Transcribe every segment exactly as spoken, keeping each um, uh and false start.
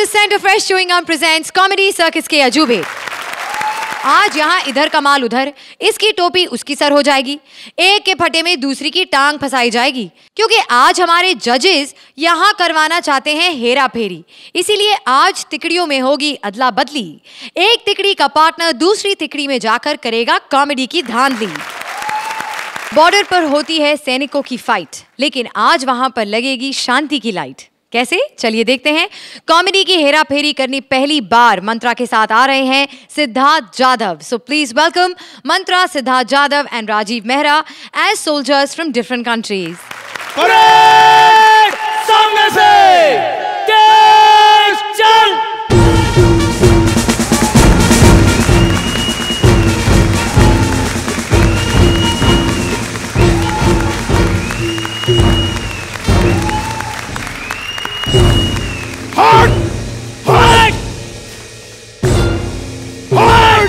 Center Fresh Chewing Gum presents Comedy Circus Ke Ajoobe. आज यहाँ इधर का माल उधर, इसकी टोपी उसकी सर हो जाएगी, एक के फटे में दूसरी की टांग फंसाई जाएगी, क्योंकि आज हमारे जजेस यहाँ करवाना चाहते हैं हेरा फेरी। इसीलिए आज तिकड़ियों में होगी अदला बदली। एक तिकड़ी का पार्टनर दूसरी तिकड़ी में जाकर करेगा कॉमेडी की धांधली। बॉर्डर पर होती है सैनिकों की फाइट, लेकिन आज वहां पर लगेगी शांति की लाइट। कैसे? चलिए देखते हैं। कॉमेडी की हेरा फेरी करनी पहली बार मंत्रा के साथ आ रहे हैं Siddharth Jadhav. So please welcome Mantra, Siddharth Jadhav and Rajeev Mehra as soldiers from different countries. सामने से तेज चल। Hard! Hard! Hard!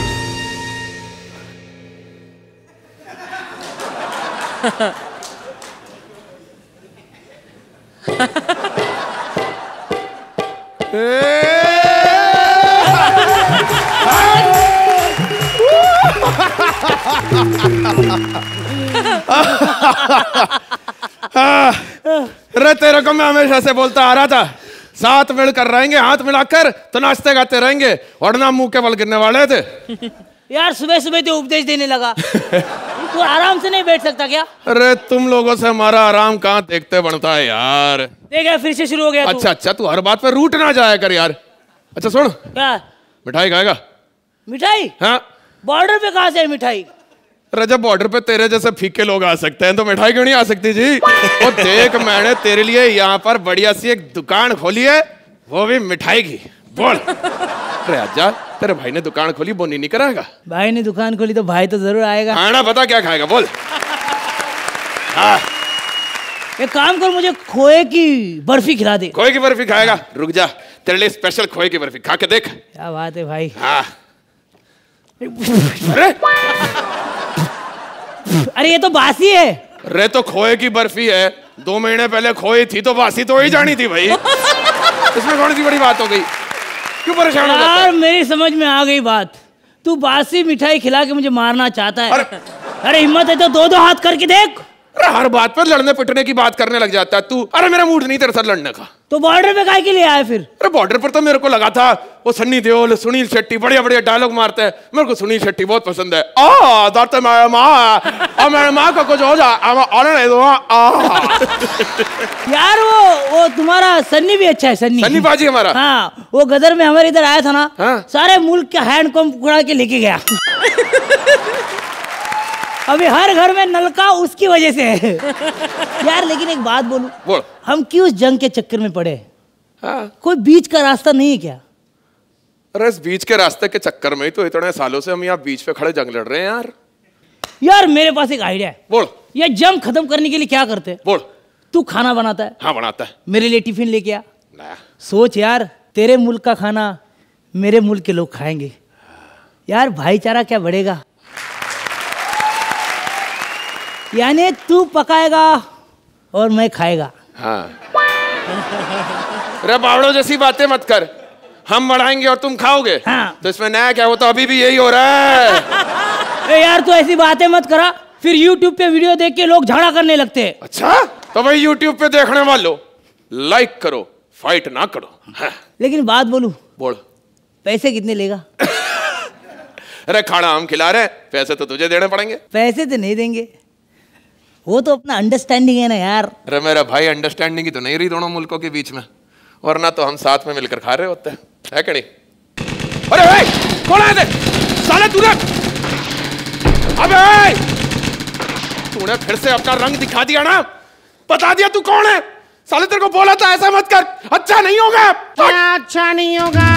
अरे तेरे को मैं हमेशा से बोलता आ रहा था, साथ मिलकर रहेंगे, हाथ मिलाकर तो नाचते गाते रहेंगे, और ना मुंह के बल गिरने वाले थे। यार सुबह सुबह तो उपदेश देने लगा। तू आराम से नहीं बैठ सकता क्या? अरे तुम लोगों से हमारा आराम कहाँ देखते बनता है यार। देखा फिर से शुरू हो गया। अच्छा अच्छा तू हर बात पे रूट ना जाया कर यार। अच्छा सुन, क्या मिठाई खाएगा? मिठाई? हाँ। बॉर्डर पे कहाँ से है मिठाई? अरे जब बॉर्डर पे तेरे जैसे फीके लोग आ सकते हैं तो मिठाई क्यों नहीं आ सकती जी? वो देख, मैंने तेरे लिए यहाँ पर बढ़िया सी एक दुकान खोली है, वो भी मिठाई की। बोल। अरे आजा, तेरे भाई ने दुकान खोली, बोनी नहीं कराएगा? भाई ने दुकान खोली तो भाई तो जरूर आएगा। खाना पता क्या खाएगा? बोल। हाँ। एक काम कर, मुझे खोए की बर्फी खिला दे। खोए की बर्फी खाएगा? रुक जा, तेरे लिए स्पेशल खोए की बर्फी खा के देख। क्या बात है भाई। हाँ। अरे अरे ये तो बासी है। अरे तो खोए की बर्फी है, दो महीने पहले खोई थी तो बासी तो ही जानी थी भाई। इसमें कौन सी बड़ी बात हो गई? क्यों परेशान हो जाता है? यार मेरी समझ में आ गई बात। तू बासी मिठाई खिला के मुझे मारना चाहता है। अरे, अरे हिम्मत है तो दो दो हाथ करके देख। अरे हर बात पर लड़ने पिटने की बात करने लग जाता है तू। अरे मेरा मूड नहीं तेरे साथ लड़ने का। तो बॉर्डर पे काहे के लिए आया फिर? अरे बॉर्डर पर तो मेरे को लगा था वो सन्नी देओल, सुनील शेट्टी बढ़िया बढ़िया डायलॉग मारते हैं। मेरे को सुनील शेट्टी बहुत पसंद है। आ दाते मेरे माँ, अब मेरे माँ को कुछ हो जा, अब आने नहीं दूंगा। यार वो वो तुम्हारा सन्नी भी अच्छा है। सन्नी सन्नी बाजी हमारा। हाँ, वो गदर में हमारे इधर आया था ना। हाँ? सारे मुल्क के हैंड पंप उड़ा के लेके गया। अभी हर घर में नलका उसकी वजह से है। यार लेकिन एक बात बोलूं, बोल। हम क्यों इस जंग के चक्कर में पड़े? हाँ? कोई बीच का रास्ता नहीं है क्या? अरे इस बीच के रास्ते के चक्कर में ही तो इतने सालों से हम यहाँ बीच पे खड़े जंग लड़ रहे हैं यार। यार मेरे पास एक आइडिया है। बोल। ये जंग खत्म करने के लिए क्या करते हैं? बोल। तू खाना बनाता है? हाँ बनाता है। मेरे लिए टिफिन लेके आ। लाया। सोच यार, तेरे मुल्क का खाना मेरे मुल्क के लोग खाएंगे, यार भाईचारा क्या बढ़ेगा। यानी तू पकाएगा और मैं खाएगा। हाँ। अरे बावड़ों जैसी बातें मत कर, हम बढ़ाएंगे और तुम खाओगे। हाँ। तो इसमें नया क्या? हो तो अभी भी यही हो रहा है। ए यार तू ऐसी बातें मत करा, फिर YouTube पे वीडियो देख के लोग झगड़ा करने लगते हैं। अच्छा तो भाई YouTube पे देखने वालों लाइक करो, फाइट ना करो। हाँ। लेकिन बात बोलूं? बोल। पैसे कितने लेगा? अरे खाना हम खिला रहे हैं, पैसे तो तुझे देने पड़ेंगे। पैसे तो नहीं देंगे, वो तो अपना अंडरस्टैंडिंग है ना यार। अरे मेरा भाई, अंडरस्टैंडिंग ही तो नहीं रही दोनों मुल्कों के बीच में, वरना तो हम साथ में मिलकर खा रहे होते हैं, है कि नहीं? अरे भाई कौन आए थे? साले तूने अबे तूने फिर से अपना रंग दिखा दिया ना, बता दिया तू कौन है। साले तेरे को बोला था ऐसा मत कर, अच्छा नहीं होगा। क्या अच्छा नहीं होगा?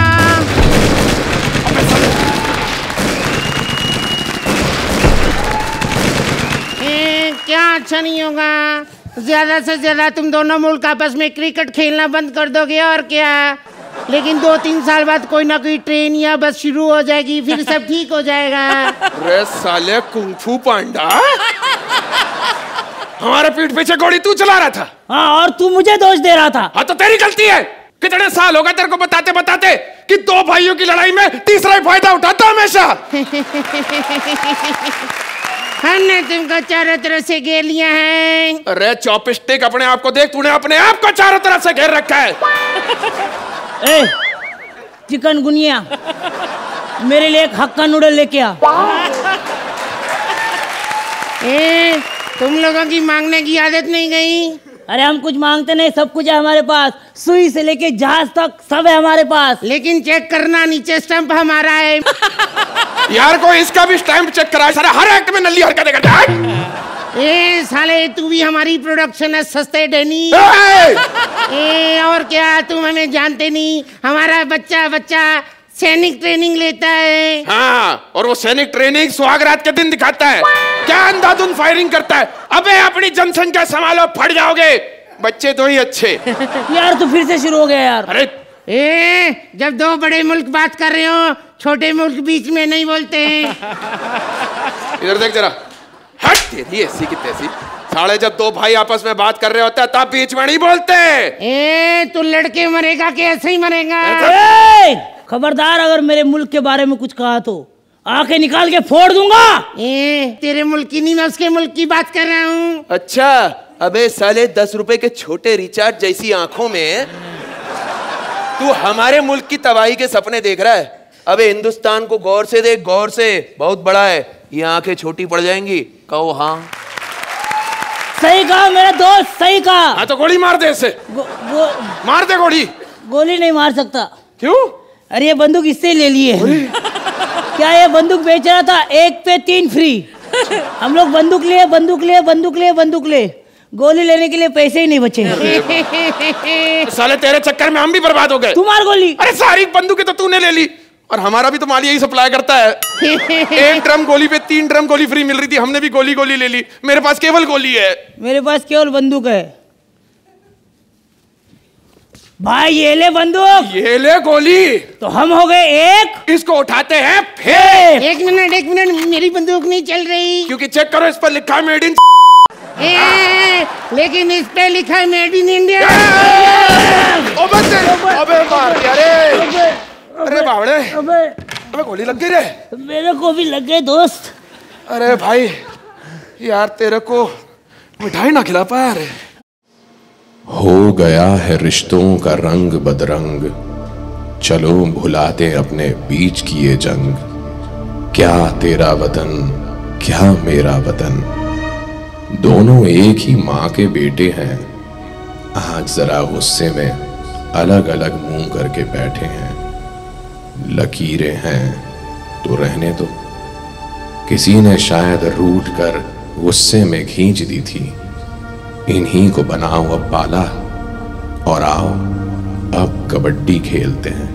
ए, क्या अच्छा नहीं होगा? ज्यादा से ज्यादा तुम दोनों मुल्क आपस में क्रिकेट खेलना बंद कर दोगे और क्या। लेकिन दो तीन साल बाद कोई ना कोई ट्रेन या बस शुरू हो जाएगी, फिर सब ठीक हो जाएगा। अरे साले कुंफू पांडा, हमारे पीठ पीछे गोली तू चला रहा था। हाँ, और तू मुझे दोष दे रहा था। हाँ तो तेरी गलती है। कितने साल हो गए तेरे को बताते बताते कि दो भाइयों की लड़ाई में तीसरा ही फायदा उठाता हमेशा। हमने तुमको चारों तरफ से घेर लिया है। अरे चॉपस्टिक, अपने आप को देख, तूने अपने आप को चारों तरफ से घेर रखा है। ए, चिकन गुनिया, मेरे लिए एक हक्का नूडल लेके आ। ए, तुम लोगों की मांगने की आदत नहीं गई? अरे हम कुछ मांगते नहीं, सब कुछ है हमारे पास, सुई से लेके जहाज तक सब है हमारे पास। लेकिन चेक करना, नीचे स्टैंप हमारा है। यार को इसका भी स्टैंप चेक करा, सारा हर एक्ट में नल्ली हरकतें करता है। ए साले, तू भी हमारी प्रोडक्शन है सस्ते डैनी। ए और क्या, तुम हमें जानते नहीं, हमारा बच्चा बच्चा सैनिक ट्रेनिंग लेता है। हाँ, और वो सैनिक ट्रेनिंग सुहागरात के दिन दिखाता है। क्या अंधाधुंध फायरिंग करता है। अबे अपनी जनसंख्या संभालो, फट जाओगे। बच्चे तो ही अच्छे। यार तू फिर से शुरू हो गया यार। अरे ए, जब दो बड़े मुल्क बात कर रहे हो, छोटे मुल्क बीच में नहीं बोलते हैं। इधर देख जरा, हट तेरी ऐसी की तैसी। साले जब दो भाई आपस में बात कर रहे होते हैं तब बीच में नहीं बोलते। ए, तू लड़के मरेगा कि ऐसे ही मरेगा? खबरदार, अगर मेरे मुल्क के बारे में कुछ कहा तो आके निकाल के फोड़ दूंगा। ए, तेरे मुल्क की नहीं, मैं उसके मुल्क की बात कर रहा हूँ। अच्छा, अबे साले दस रुपए के छोटे रिचार्ज जैसी आंखों में तू हमारे मुल्क की तबाही के सपने देख रहा है। अबे हिंदुस्तान को गौर से देख, गौर से, बहुत बड़ा है। ये आंखें छोटी पड़ जाएंगी। कहो हाँ। सही कहा मेरा दोस्त, सही कहा। हाँ तो गोली मार दे इसे। गो, गो, मार दे गोली। गोली नहीं मार सकता। क्यों? अरे ये बंदूक इससे ही ले लिए। क्या ये बंदूक बेच रहा था, एक पे तीन फ्री। हम लोग बंदूक लिए बंदूक लिए बंदूक लिए बंदूक ले, गोली लेने के लिए पैसे ही नहीं बचे। साले तेरे चक्कर में हम भी बर्बाद हो गए। तू मार गोली। अरे सारी बंदूकें तो तूने ले ली, और हमारा भी तो माल यही सप्लाई करता है। एक ड्रम गोली पे तीन ड्रम गोली फ्री मिल रही थी, हमने भी गोली गोली ले ली। मेरे पास केवल गोली है। मेरे पास केवल बंदूक है। भाई ये ले बंदूक, ये ले गोली। तो हम हो गए एक। इसको उठाते हैं फिर। एक मिनट एक मिनट, मेरी बंदूक नहीं चल रही। क्योंकि चेक करो, इस पर लिखा है मेड इन। ए, लेकिन इस पे लिखा है मेड इन इंडिया। अबे अबे मार दिया रे। अरे बावड़े, अबे अबे गोली लग गई रे। मेरे को भी लग गए दोस्त। अरे भाई यार, तेरे को मिठाई ना खिला पाया रे। हो गया है रिश्तों का रंग बदरंग, चलो भुलाते अपने बीच की ये जंग। क्या तेरा वतन, क्या मेरा वतन, दोनों एक ही माँ के बेटे हैं। आज जरा गुस्से में अलग अलग मुंह करके बैठे हैं। लकीरें हैं तो रहने दो, किसी ने शायद रूठ कर गुस्से में खींच दी थी। इन्हीं को बनाओ अब पाला, और आओ अब कबड्डी खेलते हैं।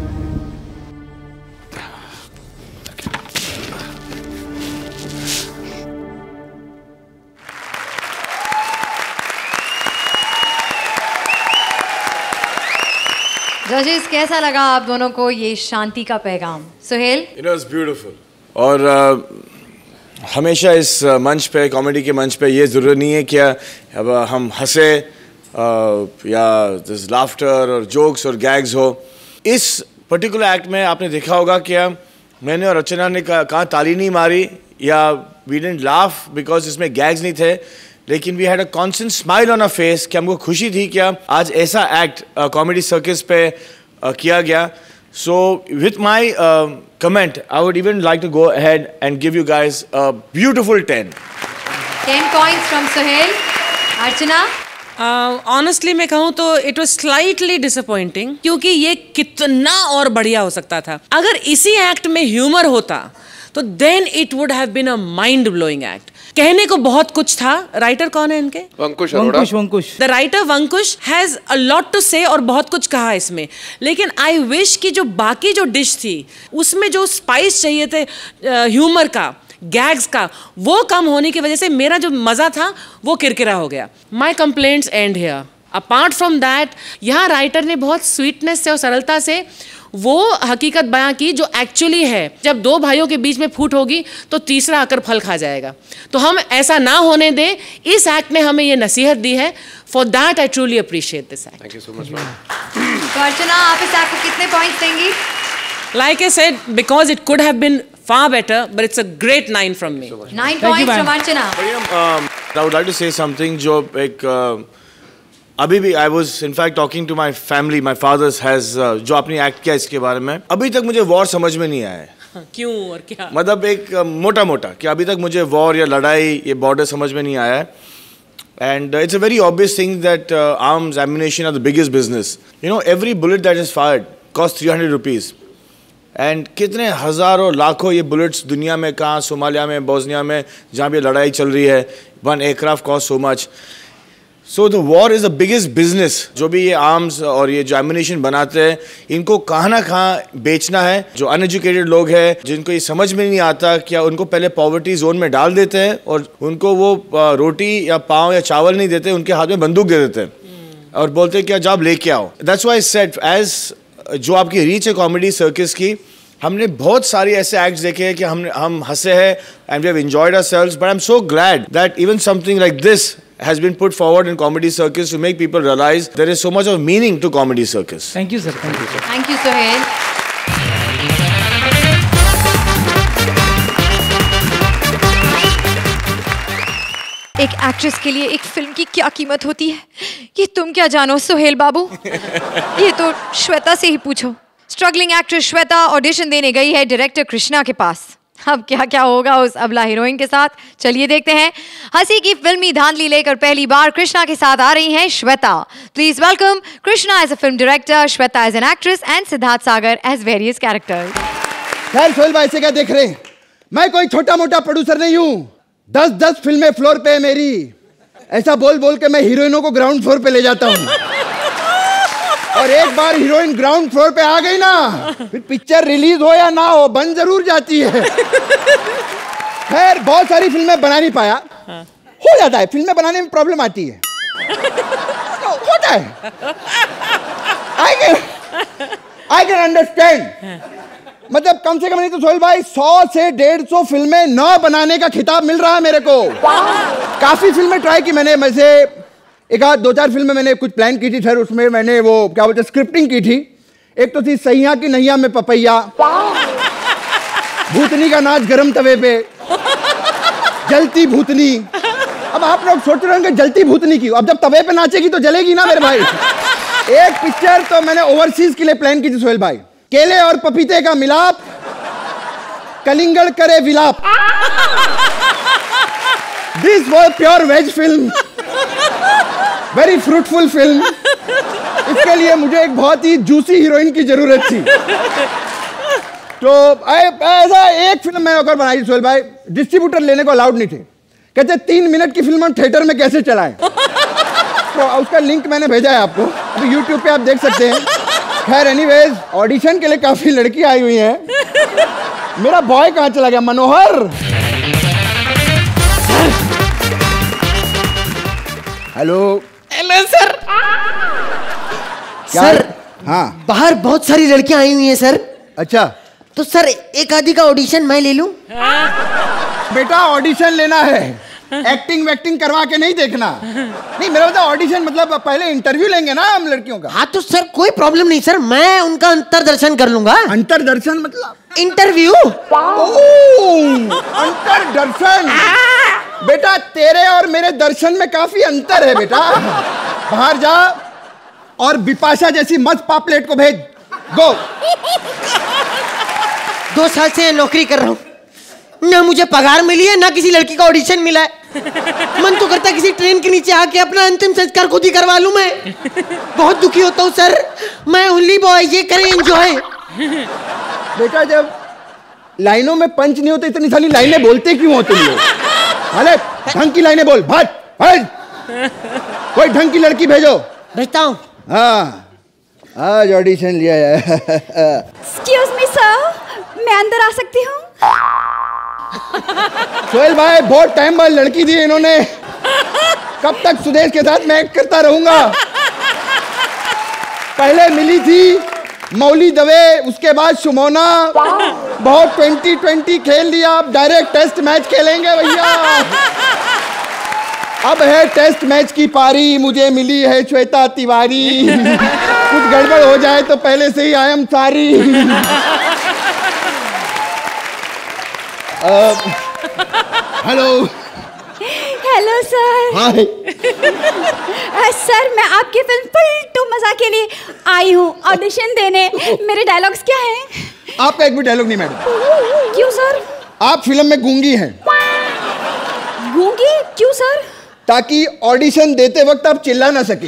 जजेस, कैसा लगा आप दोनों को ये शांति का पैगाम? सुहेल? It was beautiful. और uh, हमेशा इस uh, मंच पे, कॉमेडी के मंच पे, ये ज़रूरी नहीं है कि अब हम हंसे uh, या दिस लाफ्टर और जोक्स और गैग्स हो। इस पर्टिकुलर एक्ट में आपने देखा होगा कि मैंने और अर्चना ने कहा ताली नहीं मारी या वी डिडंट लाफ बिकॉज इसमें गैग्स नहीं थे, लेकिन we had a constant smile on a face कि हमको खुशी थी कि आज ऐसा एक्ट कॉमेडी सर्कस पे uh, किया गया। So with my comment I would even like to go ahead and give you guys a beautiful ten ten points from Sohail. Archana? Honestly uh, मैं कहूँ तो इट वाज स्लाइटली डिसअपॉइंटिंग, क्योंकि ये कितना और बढ़िया हो सकता था। अगर इसी एक्ट में ह्यूमर होता तो then it would have been a mind blowing act. कहने को बहुत कुछ था। राइटर कौन है इनके? Vankush Vankush Vankush the writer Vankush has a lot to say और बहुत कुछ कहा इसमें, लेकिन आई विश कि जो बाकी जो डिश थी उसमें जो स्पाइस चाहिए थे ह्यूमर uh, का, गैग्स का, वो कम होने की वजह से मेरा जो मजा था वो किरकिरा हो गया। My complaints end here. Apart from that, यहाँ राइटर ने बहुत स्वीटनेस से और सरलता से वो हकीकत बयां की जो एक्चुअली है। जब दो भाइयों के बीच में फूट होगी तो तीसरा आकर फल खा जाएगा। तो हम ऐसा ना होने दें, इस एक्ट ने हमें ये नसीहत दी है। For that I truly appreciate this act. Thank you so much ma'am. तो अर्चना, आप इस एक्ट को कितने पॉइंट्स देंगी? Like I said, because it could have been far better, but it's a great nine from me. Nine points from Archana. Um, I would like to say something जो एक uh, अभी भी I was in fact talking to my family, my father has uh, जो आपने act किया इसके बारे में, अभी तक मुझे वॉर समझ में नहीं आया है। क्यों और क्या? मतलब एक uh, मोटा मोटा कि अभी तक मुझे वॉर या लड़ाई ये बॉर्डर समझ में नहीं आया है। And uh, it's a very obvious thing that uh, arms, ammunition are the biggest business. You know, every bullet that is fired costs three hundred rupees. And कितने हज़ारों लाखों ये बुलेट्स दुनिया में कहाँ, सोमालिया में, बोस्निया में, जहाँ भी लड़ाई चल रही है, one aircraft costs so much. So the war is the biggest business. जो भी ये आर्म्स और ये जो एम्यूनेशन बनाते हैं, इनको कहाँ ना कहाँ बेचना है। जो अनएजुकेटेड लोग हैं, जिनको ये समझ में नहीं आता, क्या उनको पहले पॉवर्टी जोन में डाल देते हैं और उनको वो रोटी या पाव या चावल नहीं देते, उनके हाथ में बंदूक दे देते हैं और बोलते हैं कि जॉब लेके आओ। That's why I said, as जो आपकी रीच है कॉमेडी सर्कस की, हमने बहुत सारी ऐसे एक्ट्स देखे हैं कि हमने हम हंसे हैं and we have enjoyed ourselves, but I'm so glad that even something like this has been put forward in Comedy Circus to make people realize there is so much of meaning to Comedy Circus. Thank you, sir. Thank you, sir. Thank you, Sohail. एक actress के लिए एक film की क्या कीमत होती है, ये तुम क्या जानो सोहेल बाबू। ये तो श्वेता से ही पूछो। स्ट्रगलिंग एक्ट्रेस श्वेता ऑडिशन देने गई है डायरेक्टर कृष्णा के पास। अब क्या क्या होगा उस अबला हीरोइन के साथ, चलिए देखते हैं। हंसी की फिल्मी धांधली लेकर पहली बार कृष्णा के साथ आ रही हैं Shweta. Please welcome Krishna as a film director, Shweta as an actress and Siddharth Sagar as various characters. खैर सोहेल भाई से क्या देख रहे हैं, मैं कोई छोटा मोटा प्रोड्यूसर नहीं हूँ। दस दस फिल्में फ्लोर पे है मेरी। ऐसा बोल बोल के मैं हीरोइनों को ग्राउंड फ्लोर पे ले जाता हूँ, और एक बार हीरोइन ग्राउंड फ्लोर पे आ गई ना, फिर पिक्चर रिलीज हो या ना हो बन जरूर जाती है। खैर बहुत सारी फिल्में बना नहीं पाया, हो जाता है, फिल्में बनाने में प्रॉब्लम आती है, तो होता है। I can I can understand. मतलब कम से कम नहीं तो सोहेल भाई सौ से डेढ़ सौ फिल्में न बनाने का खिताब मिल रहा है मेरे को। काफी फिल्में ट्राई की मैंने, में से एक आध दो चार फिल्में मैंने कुछ प्लान की थी सर, उसमें मैंने वो क्या बोलते स्क्रिप्टिंग की थी। एक तो थी सैया की नैया में पपैया, भूतनी का नाच गरम तवे पे, जलती भूतनी। अब आप लोग सोच रहे होंगे जलती भूतनी की, अब जब तवे पे नाचेगी तो जलेगी ना मेरे भाई। एक पिक्चर तो मैंने ओवरसीज के लिए प्लान की थी सोहेल भाई, केले और पपीते का मिलाप, कलिंगड़ करे विलाप। This was pure veg film, very fruitful film. इसके लिए मुझे एक बहुत ही जूसी हीरोइन की जरूरत थी। तो ऐसा एक फिल्म मैं अगर बनाई सोहेल भाई, डिस्ट्रीब्यूटर लेने को अलाउड नहीं थे, कहते तीन मिनट की फिल्म हम थिएटर में कैसे चलाएं। तो उसका लिंक मैंने भेजा है आपको, अभी यूट्यूब पे आप देख सकते हैं। खैर एनीवेज ऑडिशन के लिए काफी लड़की आई हुई हैं। मेरा बॉय कहाँ चला गया, Manohar. Hello hello sir. Sir हाँ, बाहर बहुत सारी लड़कियां आई हुई हैं सर। अच्छा तो सर एक आधी का ऑडिशन मैं ले लूं? बेटा ऑडिशन लेना है, एक्टिंग वैक्टिंग करवा के नहीं देखना। नहीं मेरा मतलब ऑडिशन मतलब पहले इंटरव्यू लेंगे ना हम लड़कियों का। हाँ तो सर कोई प्रॉब्लम नहीं सर, मैं उनका अंतरदर्शन कर लूंगा। अंतरदर्शन मतलब इंटरव्यू। अंतरदर्शन। बेटा तेरे और मेरे दर्शन में काफी अंतर है बेटा। बाहर जा और बिपाशा जैसी मस्त पापलेट को भेज। गो। दो साल से नौकरी कर रहा हूँ, ना मुझे पगार मिली है ना किसी लड़की का ऑडिशन मिला है। मन तो करता है किसी ट्रेन के नीचे आके अपना अंतिम संस्कार खुद ही करवा लूं मैं। बहुत दुखी होता हूँ सर, मैं ओनली बॉय, ये करें एंजॉय। बेटा जब लाइनों में पंच नहीं होते इतनी सारी लाइनें बोलते क्यों होते हैं? अरे ढंग की लाइनें बोल, भाग भाग। कोई ढंग की लड़की भेजो। भेजता हूँ। हाँ आज ऑडिशन लिया है। एक्सक्यूज मी सर, मैं अंदर आ सकती हूँ? सोहेल भाई बहुत टाइम बाद लड़की दी इन्होंने, कब तक सुदेश के साथ मैं एक्ट करता रहूंगा। पहले मिली थी मौली दवे, उसके बाद सुमोना। बहुत ट्वेंटी ट्वेंटी खेल लिया, अब डायरेक्ट टेस्ट मैच खेलेंगे भैया। अब है टेस्ट मैच की पारी, मुझे मिली है श्वेता तिवारी। कुछ गड़बड़ हो जाए तो पहले से ही I am sorry. Hello hello sir. Hi sir, मैं आपकी फिल्म फुल मजा के लिए आई हूँ ऑडिशन देने। मेरे डायलॉग्स क्या हैं? आपका एक भी डायलॉग नहीं मैडम। क्यों सर? आप फिल्म में गूंगी हैं। गूंगी क्यों सर? ताकि ऑडिशन देते वक्त आप चिल्ला ना सके।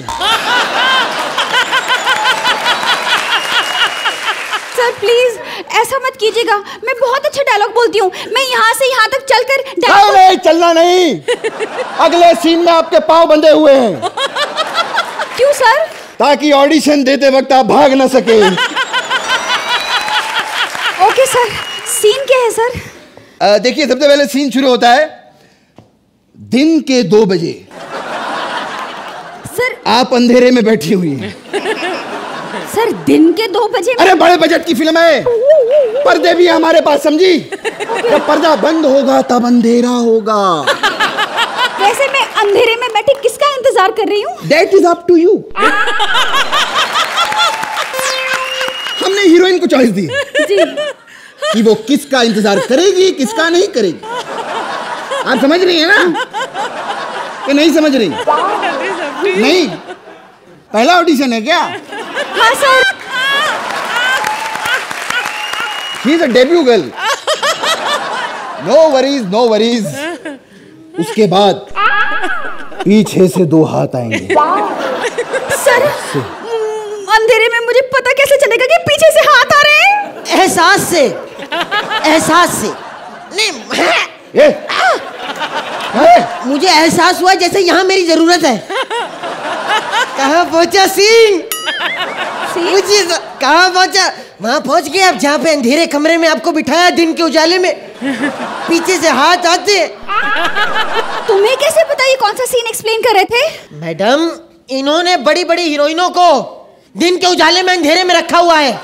सर प्लीज ऐसा मत कीजिएगा, मैं बहुत अच्छा डायलॉग बोलती हूँ। मैं यहाँ से यहाँ तक चलकर नहीं, नहीं चलना नहीं। अगले सीन में आपके पाँव बंधे हुए हैं। क्यों सर? ताकि ऑडिशन देते वक्त आप भाग ना सके। ओके सर, सीन क्या है सर? आ, देखिए, सबसे पहले सीन शुरू होता है दिन के दो बजे। सर आप अंधेरे में बैठी हुई हैं। सर दिन के दो बजे? अरे बड़े बजट की फिल्म है, पर्दे भी है हमारे पास, समझी? जब पर्दा बंद होगा तब अंधेरा होगा। वैसे मैं अंधेरे में बैठी किसका इंतजार कर रही हूँ? That is up to you। हमने हीरोइन को चॉइस दी जी कि वो किसका इंतजार करेगी, किसका नहीं करेगी। आप समझ रही है ना कि नहीं समझ रही? नहीं, पहला ऑडिशन है क्या? हाँ sir. She is a debut girl। No worries, no worries। उसके बाद पीछे से दो हाथ आएंगे। सर अंधेरे में मुझे पता कैसे चलेगा कि पीछे से हाथ आ रहे हैं? एहसास से, एहसास से नहीं। ये, मुझे एहसास हुआ जैसे यहाँ मेरी जरूरत है। कहाँ पहुँचा सीन? मुझे कहाँ पहुँचा? वहाँ पहुँच गए आप जहाँ पे अंधेरे कमरे में आपको बिठाया, दिन के उजाले में पीछे से हाथ आते। तुम्हें कैसे पता ये कौन सा सीन एक्सप्लेन कर रहे थे? मैडम, इन्होंने बड़ी बड़ी हीरोइनों को दिन के उजाले में अंधेरे में रखा हुआ है।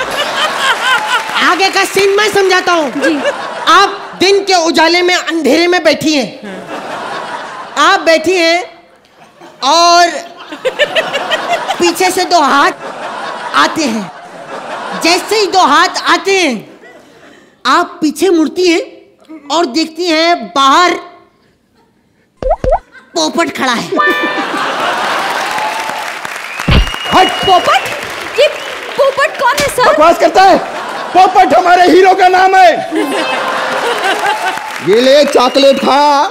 आगे का सीन मैं समझाता हूँ। आप दिन के उजाले में अंधेरे में बैठी हैं। आप बैठी हैं और पीछे से दो हाथ आते हैं। जैसे ही दो हाथ आते हैं, आप पीछे मुड़ती हैं और देखती हैं बाहर पोपट खड़ा है। हट! पोपट? ये पोपट कौन है सर? बकवास करता है। पोपट हमारे हीरो का नाम है। ये ले चॉकलेट खा।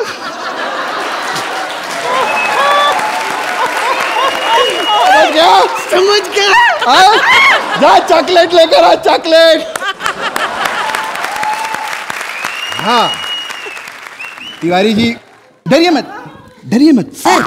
समझ गया? समझ गया। जा चॉकलेट लेकर आ, चॉकलेट। हाँ तिवारी जी, डरिए मत, डरिए मत। सर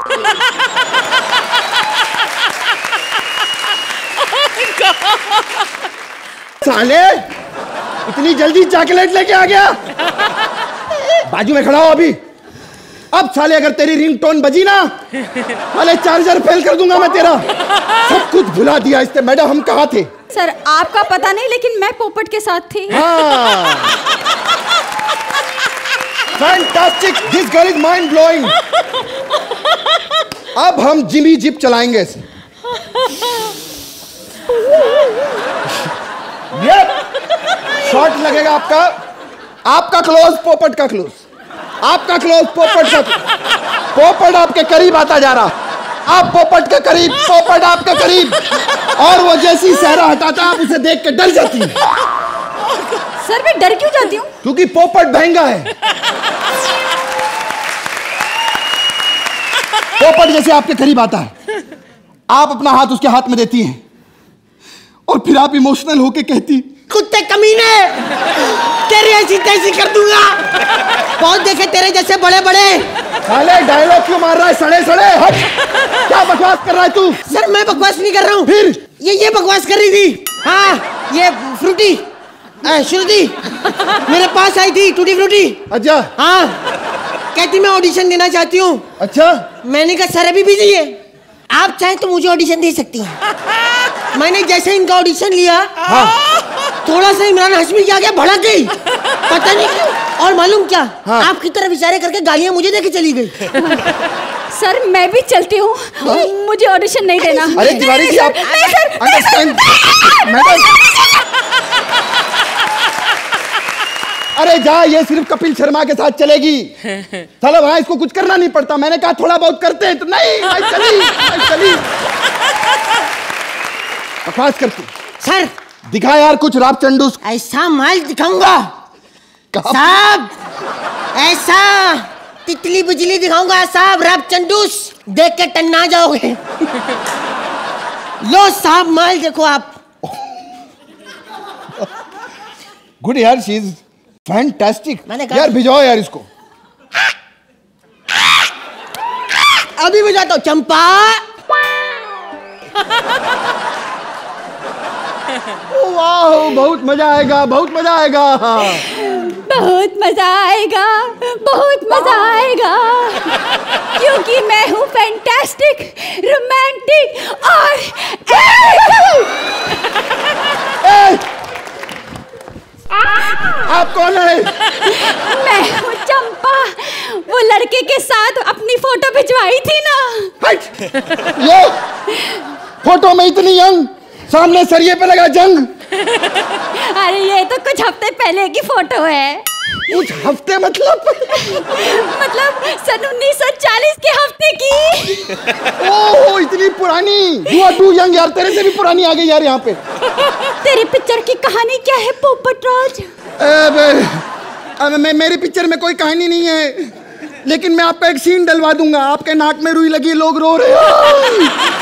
साले इतनी जल्दी चॉकलेट लेके आ गया? बाजू में खड़ा हो अभी। अब साले अगर तेरी रिंगटोन बजी ना, साले चार्जर फेल कर दूंगा मैं तेरा। सब कुछ भुला दिया इसने। मैडम हम कहाँ थे? सर आपका पता नहीं, लेकिन मैं पोपट के साथ थी। हाँ। Fantastic, this girl is mind blowing. अब हम जिमी जिप चलाएंगे इसे। ये शॉट लगेगा आपका, आपका क्लोज, पोपट का क्लोज, आपका क्लोज, पोपट का। पोपट आपके करीब आता जा रहा, आप पोपट के करीब, पोपट आपके करीब, और वो जैसी सहरा हटाता आप उसे देख के डर जाती है। सर मैं डर क्यों जाती हूँ? क्योंकि पोपट महंगा है। पोपट जैसे आपके करीब आता है, आप अपना हाथ उसके हाथ में देती हैं और फिर आप इमोशनल होके कहती, कुत्ते कमीने, तेरी ऐसी तैसी कर दूंगा। बहुत देखे तेरे जैसे बड़े बड़े। साले डायलॉग क्यों मार रहा है? सड़े सड़े हट। क्या बकवास कर रहा है तू? सर मैं बकवास नहीं कर रहा हूँ। फिर ये ये बकवास कर रही थी। हाँ ये फ्रूटी, श्रुति मेरे पास आई थी, टूटी फ्रूटी। अच्छा। हाँ कहती मैं ऑडिशन देना चाहती हूँ। अच्छा। मैंने कहा सर अभी बिजी है, आप चाहें तो मुझे ऑडिशन दे सकती हैं। मैंने जैसे इनका ऑडिशन लिया, हाँ। थोड़ा सा इमरान हाशमी क्या गया, भड़क गई। पता नहीं क्यों। और मालूम क्या, हाँ। आपकी तरफ इशारे करके गालियां मुझे देके चली गई। सर मैं भी चलती हूँ, मुझे ऑडिशन नहीं देना। अरे तिवारी जी आप अंडरस्टैंड। अरे जा, ये सिर्फ कपिल शर्मा के साथ चलेगी। चलो वहाँ इसको कुछ करना नहीं पड़ता। मैंने कहा थोड़ा बहुत करते हैं तो नहीं, मैं चली, मैं चली। बकवास करती। सर दिखा यार कुछ राप चंडूस। ऐसा माल दिखाऊंगा साहब, ऐसा तितली बिजली दिखाऊंगा साहब, राप चंडूस देख के टन्ना जाओगे। लो साहब माल देखो आप। गुड यार, शी इज फैंटास्टिक। मैंने यार भिजाओ यार इसको। अभी भिजाता हूँ। चंपा वाह, बहुत मजा आएगा, बहुत मजा आएगा, बहुत मजा आएगा, बहुत मजा आएगा, क्योंकि मैं हूँ फैंटास्टिक, रोमांटिक और ए! आप कौन है? मैं हूँ चंपा, वो लड़के के साथ अपनी फोटो भिजवाई थी ना। हट! ये फोटो में इतनी यंग, सामने सरिये पे लगा जंग। अरे ये तो कुछ हफ्ते पहले की फोटो है। कुछ हफ्ते मतलब? मतलब सन उन्नीस सौ चालीस के हफ्ते की। ओह इतनी पुरानी। यू आर टू यंग यार, तेरे से भी पुरानी आ गई यार यहाँ पे। तेरी पिक्चर की कहानी क्या है पोपट राज? अब मैं, मेरी पिक्चर में कोई कहानी नहीं है, लेकिन मैं आपका एक सीन डलवा दूंगा। आपके नाक में रुई लगी, लोग रो रहे हैं।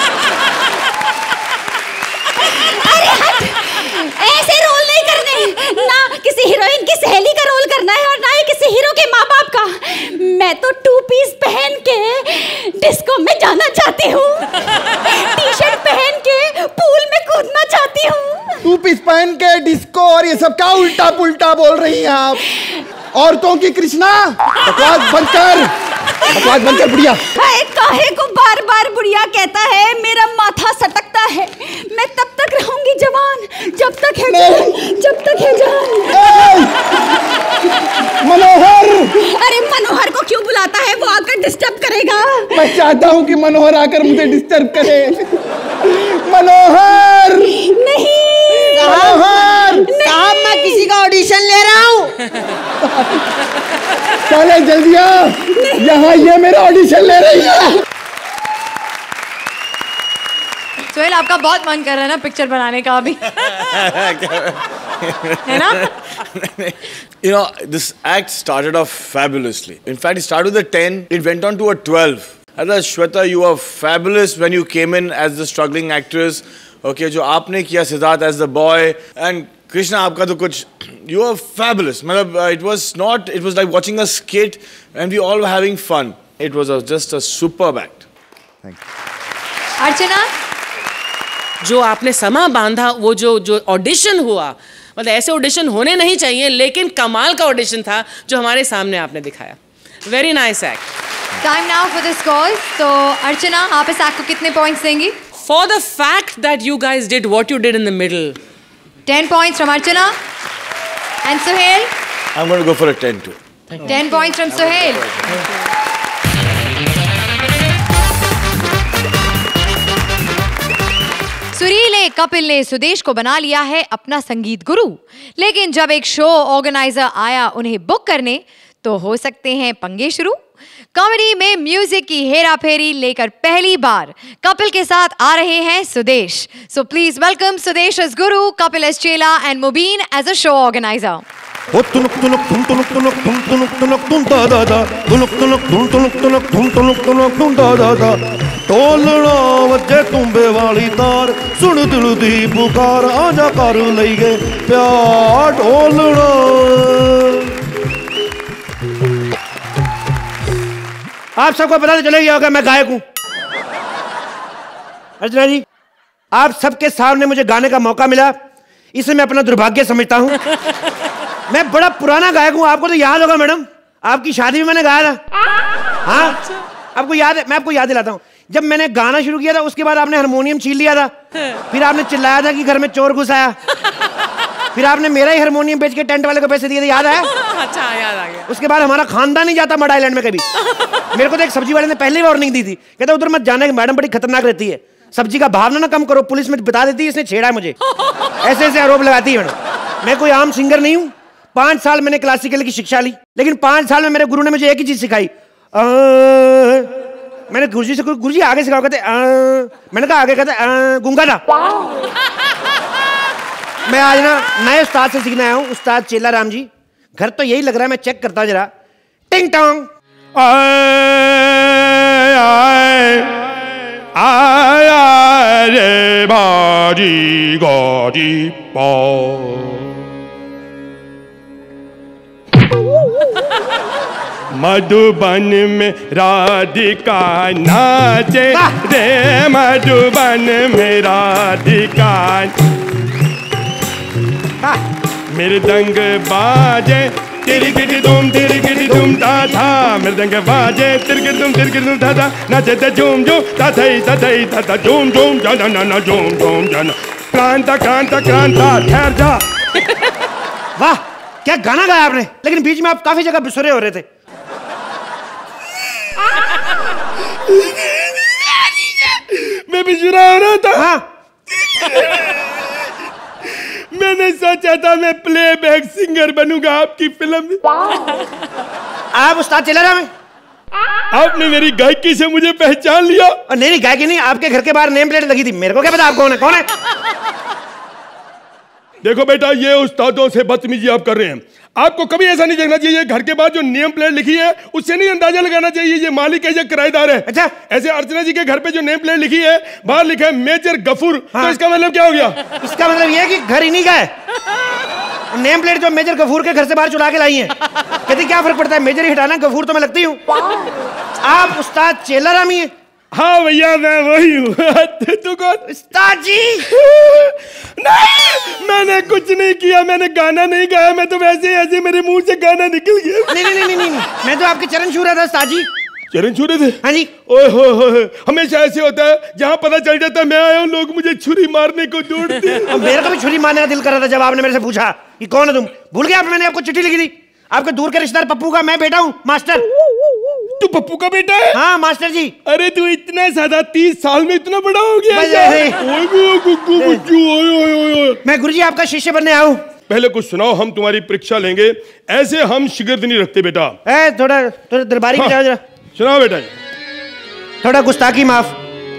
ऐसे रोल नहीं करने, ना किसी हीरोइन की सहेली का रोल करना है और ना ही किसी हीरो के माँ बाप का। मैं तो टू पीस पहन के डिस्को में जाना चाहती हूँ, टी शर्ट पहन के पूल में कूदना चाहती हूँ। टू पीस पहन के डिस्को और ये सब क्या उल्टा पुल्टा बोल रही हैं आप? औरतों की कृष्णा, बकवास बंद कर, बकवास बंद कर बुढ़िया। काहे को बार बार बुढ़िया कहता है, मेरा माथा सटकता है। मैं तब तक रहूंगी जवान जब तक है जान, जब तक है जान। मनोहर! अरे मनोहर को क्यों बुलाता है, वो आकर डिस्टर्ब करेगा। मैं चाहता हूँ कि मनोहर आकर मुझे डिस्टर्ब करे। मनोहर! नहीं मनोहर! साहब मैं किसी का ऑडिशन ले रहा हूँ। चले जल्दी आ, यहाँ ये मेरा ऑडिशन ले रही है। सोहेल आपका बहुत मन कर रहा है ना पिक्चर बनाने का अभी? है ना? You know, this act started off fabulously. In fact, it started with a ten, it went on to a twelve. I thought, Shweta, you were fabulous when you came in as the struggling actress. Okay, जो आपने किया Siddharth as the boy, and Krishna आपका तो कुछ, you were fabulous. मतलब uh, it was not, it was like watching a skit and we all were having fun. It was a, just a superb act. Thank you. अर्चना, जो आपने समा बांधा, वो जो जो ऑडिशन हुआ, मतलब ऐसे ऑडिशन होने नहीं चाहिए, लेकिन कमाल का ऑडिशन था जो हमारे सामने आपने दिखाया। Very nice act. Time now for the scores. तो अर्चना, आप इस एक्ट को कितने पॉइंट्स देंगी? For the fact that you guys did what you did in the middle, ten points from Archana. And Sohail? I'm going to go for a ten too. ten points from Sohail. सुरीले कपिल ने सुदेश को बना लिया है अपना संगीत गुरु, लेकिन जब एक शो ऑर्गेनाइजर आया उन्हें बुक करने, तो हो सकते हैं पंगे शुरू। कॉमेडी में म्यूजिक की हेरा फेरी लेकर पहली बार कपिल के साथ आ रहे हैं Sudesh. So please welcome Sudesh as guru, Kapil as chela and Mubeen as a show organiser. ओ तुनुक तुनुक तुम तुनुक तुनुक तुम तुनुक तुनुक तुम दा दा दा तुनुक तुनुक तुम तुनुक तुनुक तुम तुनुक तुनुक तुम दा दा दा ढोलना वजे तुम्बे वाली तार, सुन दिल दी पुकार, आजा कर लई गए प्यार ढोलना। आप सबको पता तो चले गया होगा मैं गायक हूं। अर्चना जी, आप सबके सामने मुझे गाने का मौका मिला, इसे मैं अपना दुर्भाग्य समझता हूं। मैं बड़ा पुराना गायक हूं, आपको तो याद होगा मैडम, आपकी शादी में मैंने गाया था। हाँ, आपको याद है? मैं आपको याद दिलाता हूं, जब मैंने गाना शुरू किया था उसके बाद आपने हारमोनियम छीन लिया था, फिर आपने चिल्लाया था कि घर में चोर घुस आया। फिर आपने मेरा ही हारमोनियम बेच के टेंट वाले को पैसे दिए थे, याद है? अच्छा याद आ गया। उसके बाद हमारा खानदान नहीं जाता मड आइलैंड में कभी। मेरे को तो एक सब्जी वाले ने पहले वार्निंग दी थी, कहता उधर मत जाना, मैडम बड़ी खतरनाक रहती है, सब्जी का भाव ना कम करो, पुलिस में बता देती है इसने छेड़ा है मुझे। ऐसे ऐसे आरोप लगाती है मैडम। मैं कोई आम सिंगर नहीं हूँ। पांच साल मैंने क्लासिकल की शिक्षा ली, लेकिन पांच साल में मेरे गुरु ने मुझे एक ही चीज सिखाई। आ, मैंने गुरुजी से गुरुजी आगे सिखाओ, कहते आ, मैंने कहा आगे, कहते गूंगा था। मैं आज ना नए उस्ताद से सीखने आया हूँ, उस्ताद चेला राम जी। घर तो यही लग रहा है, मैं चेक करता जरा। टिंग टोंग आए आए आए रे बाजी गाजी पाओ, मधुबन में राधिका नाचे रे, मधुबन में राधिका मृदंग बाजे तिरगिरी दुम तिरगिरी दुम ता था, मृदंग बाजे तिरगिरी दुम तिरगिरी दुम ता था, नाचे ते झूम झूम ता थई ता थई ता ता झूम झूम जाना ना ना झूम झूम जाना, क्रांता क्रांता क्रांता ठहर जा। वाह क्या गाना गाया आपने, लेकिन बीच में आप काफी जगह बिसुरे हो रहे थे। मैं बिसुरा हो रहा था। हाँ मैंने सोचा था मैं प्लेबैक सिंगर बनूंगा आपकी फिल्म में। आप उस्ताद चेला राम हैं? आपने मेरी गायकी से मुझे पहचान लिया। नहीं नहीं गायकी नहीं, आपके घर के बाहर नेम प्लेट लगी थी, मेरे को क्या पता आप कौन है। कौन है? देखो बेटा, ये उस्तादों से बदतमीजी आप कर रहे हैं। आपको कभी ऐसा नहीं देखना चाहिए, घर के बाद जो नेम प्लेट लिखी है उससे नहीं अंदाजा लगाना चाहिए ये मालिक है या किराएदार है। अच्छा, ऐसे अर्चना जी के घर पे जो नेम प्लेट लिखी है, बाहर लिखा है मेजर गफूर। हाँ। तो इसका मतलब क्या हो गया? इसका मतलब ये है कि घर ही नहीं गए। नेम प्लेट जो मेजर गफूर के घर से बाहर चुरा के लाई है। कहती क्या फर्क पड़ता है, मेजर ही हटाना, गफूर तो मैं लगती हूँ। आप उस्ताद चेला राम ही है? हाँ भैया मैं वही हूँ। तू कौन? उस्ताद जी। नहीं मैंने कुछ नहीं किया, मैंने गाना नहीं गाया, मैं तो वैसे ही ऐसे मेरे मुंह से गाना निकल गया। नहीं नहीं नहीं नहीं, नहीं। मैं तो आपके चरण छू रहा था उस्ताद जी। चरण छू रहे थे? हाँ जी। ओए हो हो, हमेशा ऐसे होता है, जहाँ पता चल जाता है मैं आया हूँ लोग मुझे छुरी मारने को दौड़ते हैं। मेरे को भी छुरी मारने का दिल कर रहा था जब आपने मेरे से पूछा कि कौन है तुम। भूल गया आप, मैंने आपको चिट्ठी लिखी थी, आपके दूर के रिश्तेदार पप्पू का मैं बेटा हूँ मास्टर। तू पप्पू का बेटा है? हाँ मास्टर जी। अरे तू इतना ज्यादा तीस साल में इतना बड़ा हो गया? मैं गुरुजी आपका शिष्य बनने आया हूँ। पहले कुछ सुनाओ, हम तुम्हारी परीक्षा लेंगे, ऐसे हम शिगिर्द नहीं रखते बेटा। ए, थोड़ा थोड़ा दरबारी में जाओ जरा। सुनाओ बेटा जी। थोड़ा गुस्ताखी माफ।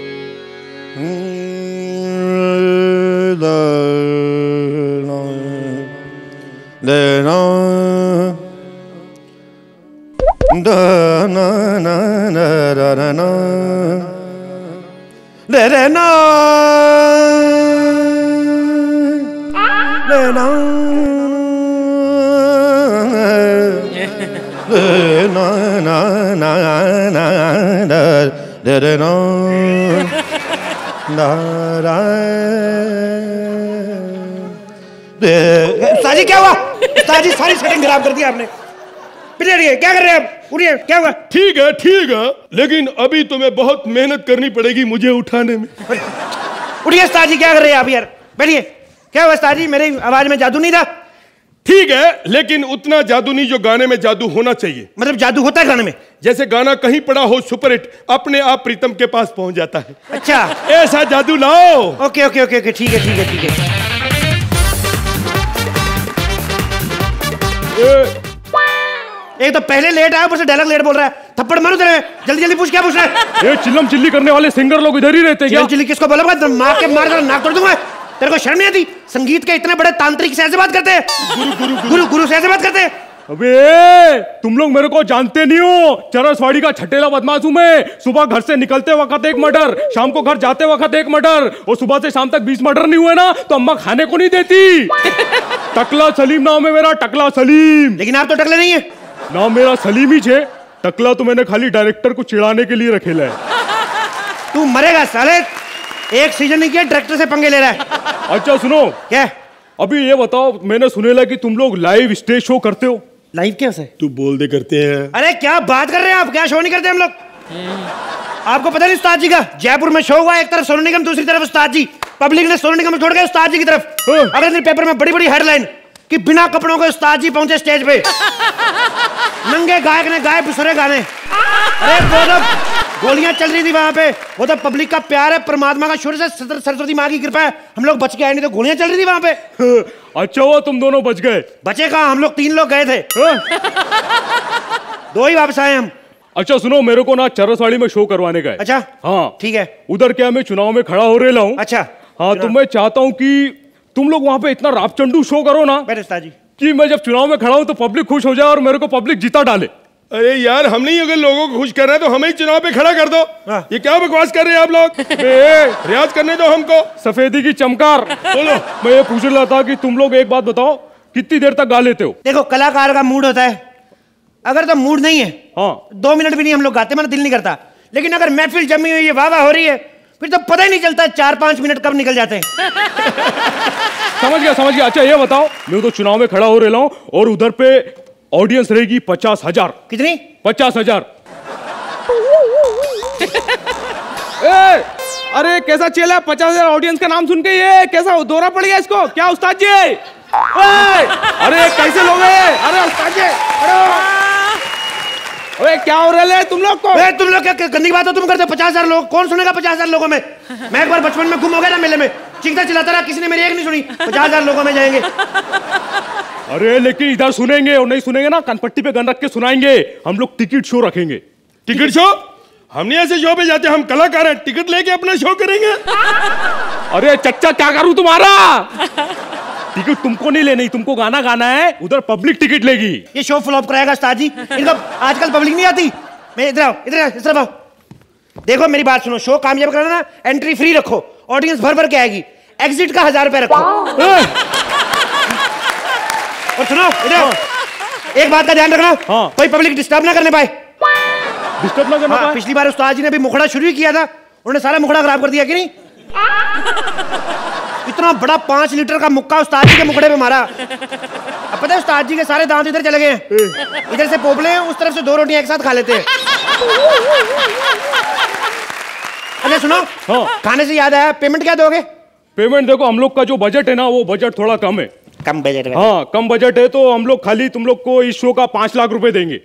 da na na na da da na da da na da na na na na na da da da na da da साजी क्या हुआ? साजी सारी सेटिंग खराब कर दी आपने। क्या कर रहे हैं आप? उठिए, क्या हुआ? ठीक है ठीक है, लेकिन अभी तुम्हें बहुत मेहनत करनी पड़ेगी मुझे उठाने में। उठिए उस्ताद जी, क्या कर रहे हैं आप यार? बैठिए। क्या हुआ उस्ताद जी, मेरी आवाज में जादू नहीं था? ठीक है, लेकिन उतना जादू नहीं जो गाने में जादू होना चाहिए। मतलब जादू होता है गाने में? जैसे गाना कहीं पड़ा हो सुपरहिट, अपने आप प्रीतम के पास पहुंच जाता है। अच्छा, ऐसा जादू लाओ। ओके ओके ओके ओके, ठीक है ठीक है ठीक है। एक तो पहले लेट आया, ऊपर से डायलॉग लेट बोल रहा है। थप्पड़ मारो तेरे, जल्दी जल्दी पूछ, क्या पूछ रहा है? ये चिल्लम चिल्ली करने वाले सिंगर लोग इधर ही रहते हैं क्या? चिल्ली किसको बोला? मार के मार नाक तोड़ दूंगा। तेरे को शर्म नहीं आती? संगीत के इतने बड़े तांत्रिक से ऐसे बात करते हैं? गुरु गुरु गुरु गुरु से ऐसे बात करते हैं? अबे तुम लोग मेरे को जानते नहीं हो, चरसवाड़ी का छठेला बदमाश हूं मैं। सुबह घर से निकलते वक्त एक मर्डर, शाम को घर जाते वक्त एक मर्डर, और सुबह से शाम तक बीस मर्डर नहीं हुए ना तो अम्मा खाने को नहीं देती। टकला सलीम नाम है मेरा, टकला सलीम। लेकिन आप तो टकले नहीं है। नाम मेरा सलीम ही छे, टकला तो मैंने खाली डायरेक्टर को चिढ़ाने के लिए रखेला है। तू मरेगा साले, एक सीजन नहीं किया डायरेक्टर से पंगे ले रहा है। अच्छा सुनो, क्या? अभी ये बताओ, मैंने सुनेला कि तुम लोग लाइव स्टेज शो करते हो। लाइव कैसे? तू बोल दे करते हैं। अरे क्या बात कर रहे हैं आप, क्या शो नहीं करते हम लोग? आपको पता नहीं उस्ताद जी का जयपुर में शो हुआ, एक तरफ सोनू निगम दूसरी तरफ उस्ताद जी, पब्लिक ने सोने निगम छोड़ के उस्ताद जी की तरफ। अगले दिन पेपर में बड़ी बड़ी हेडलाइन कि बिना कपड़ों के उस्ताद जी पहुंचे स्टेज पे। नंगे गायक ने गाए बिसरे गाने। अरे वो तो गोलियां चल रही थी वहां पे, वो तो पब्लिक का प्यार है, परमात्मा का शुरू से सरस्वती माँ की कृपा है, हम लोग बच के आए, नहीं तो गोलियां चल रही थी वहां पे। अच्छा हुआ तुम दोनों बच गए। बचे कहाँ, हम लोग तीन लोग गए थे, दो ही वापस आए हम। अच्छा सुनो, मेरे को ना चरसवाड़ी में शो करवाने का है। अच्छा हाँ ठीक है। उधर क्या मैं चुनाव में खड़ा हो रहा हूँ। अच्छा हाँ, तो मैं चाहता हूँ कि तुम लोग वहाँ पे इतना रापचंडू शो करो ना जी कि मैं जब चुनाव में खड़ा हूँ तो पब्लिक खुश हो जाए और मेरे को पब्लिक जीता डाले। अरे यार, हम नहीं अगर लोगों को खुश कर रहे हैं तो हमें ही चुनाव पे खड़ा कर दो। ये क्या बकवास कर रहे हैं आप लोग? रियाज करने दो हमको। सफेदी की चमकार। बोलो। मैं ये पूछ रहा था कि तुम लोग एक बात बताओ, कितनी देर तक गा लेते हो? देखो कलाकार का मूड होता है, अगर तो मूड नहीं है हाँ दो मिनट भी नहीं हम लोग गाते, मेरा दिल नहीं करता। लेकिन अगर महफिल जमी हुई है, वाह वाह हो रही है, फिर तो पता ही नहीं चलता चार पांच मिनट कब निकल जाते हैं। समझ गया समझ गया। अच्छा ये बताओ, मैं तो चुनाव में खड़ा हो रहा हूँ और उधर पे ऑडियंस रहेगी पचास हजार। कितनी? पचास हजार। अरे कैसा चेला, पचास हजार ऑडियंस का नाम सुन के ये कैसा दौरा पड़ गया इसको? क्या उस्ताद जी? अरे कैसे लोग हैं? अरे उस्ताद जी, अरे क्या हो रहा है तुम लोग को? ए, तुम लोग क्या गंदी बात हो तुम करते हो? पचास हजार लोग कौन सुनेगा? पचास हजार लोगों में मैं एक बार बचपन में गुम हो गया ना मेले में, चिंता चिल्लाता रहा, किसी ने मेरी एक नहीं सुनी। पचास हजार लोगों में जाएंगे। अरे लेकिन इधर सुनेंगे और नहीं सुनेंगे ना, कनपट्टी पे गन रख के सुनाएंगे। हम लोग टिकट शो रखेंगे। Ticket show? हम नहीं ऐसे शो पे जाते, हम कलाकार हैं, टिकट लेके अपना शो करेंगे। अरे चच्चा क्या करूं तुम्हारा? टिकट तुमको नहीं लेनी, तुमको गाना गाना है, उधर पब्लिक टिकट लेगी। ये शो फ्लॉप कराएगा उस्ताद जी, इनको आजकल पब्लिक नहीं आती। मैं इधर आओ, इधर आओ, इस तरफ आओ। देखो मेरी बात सुनो, शो कामयाब करना ना, एंट्री फ्री रखो, ऑडियंस भर भर के आएगी, एग्जिट का हजार रुपए रखो। और सुनो इधर एक बात का ध्यान रखना, हाँ। कोई पब्लिक डिस्टर्ब ना करने पाए। डिस्टर्ब ना करने हाँ, पाए? पिछली बार उस्ताद जी ने भी मुखड़ा शुरू ही किया था, उन्होंने सारा मुखड़ा खराब कर दिया कि नहीं? इतना बड़ा पांच लीटर का मुक्का उस्ताद जी के मुखड़े पे मारा। अब पता है उस्ताद जी के सारे दांत इधर चले गए हैं, इधर से पोपले हैं, उस तरफ से दो रोटियां एक साथ खा लेते हैं। अच्छा सुनो, हाँ। खाने से याद आया, पेमेंट क्या दोगे? पेमेंट देखो, हम लोग का जो बजट है ना वो बजट थोड़ा कम है। कम बजट है? हाँ कम बजट है, तो हम लोग खाली तुम लोग को इस शो का पांच लाख रुपए देंगे।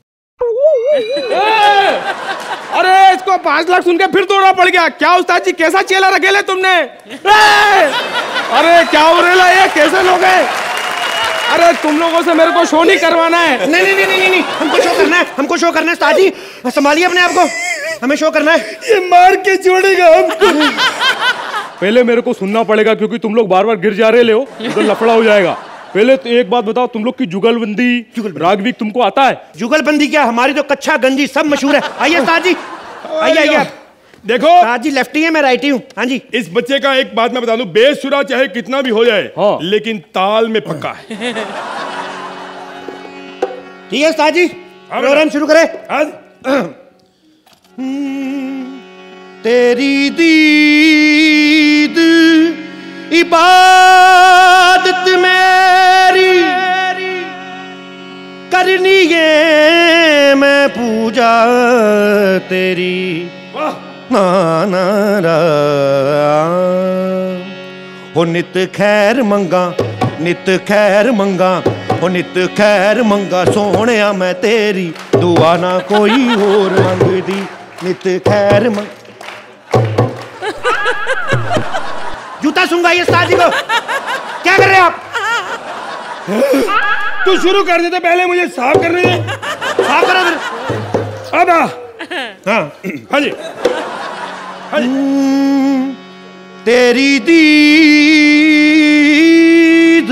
अरे इसको पांच लाख सुन के फिर दौड़ा पड़ गया। क्या उस्ताद जी कैसा चेला रखेले तुमने? अरे क्या हो रहा है, कैसे लोग हैं? अरे तुम लोगों से मेरे को शो नहीं करवाना है। नहीं नहीं नहीं नहीं नहीं, हमको शो करना है, हमको शो करना है उस्ताद जी, संभालिए अपने आप को, हमें शो करना है। ये मार के छोड़ेगा हमको। पहले मेरे को सुनना पड़ेगा क्योंकि तुम लोग बार बार गिर जा रहे हो, तो लफड़ा हो जाएगा। पहले तो एक बात बताओ, तुम लोग की जुगलबंदी रागवीक तुमको आता है? जुगलबंदी क्या, हमारी तो कच्चा गंजी सब मशहूर है। आइए उस्ताद जी, आइए आइए। देखो उस्ताद जी लेफ्टी है, मैं राइटी हूँ। हाँ जी। इस बच्चे का एक बात मैं बता दूं, बेसुरा चाहे कितना भी हो जाए, हाँ। लेकिन ताल में पक्का है। ठीक है उस्ताद जी, प्रोग्राम शुरू करें। तेरी दीद इबादत मेरी करनी है, मैं पूजा तेरी नाना हो नित खैर मंगा, नित खैर मंगा, हो नित खैर मंगा, सोने मैं तेरी दुआ ना कोई और मंगदी, नित खैर मंग। जूता सुंगाइए उस्ताद जी को। क्या कर रहे हैं आप? तू शुरू कर देते, पहले मुझे साफ करने दे। साफ करो फिर। अब हाँ हाँ जी हाँ जी। तेरी दीद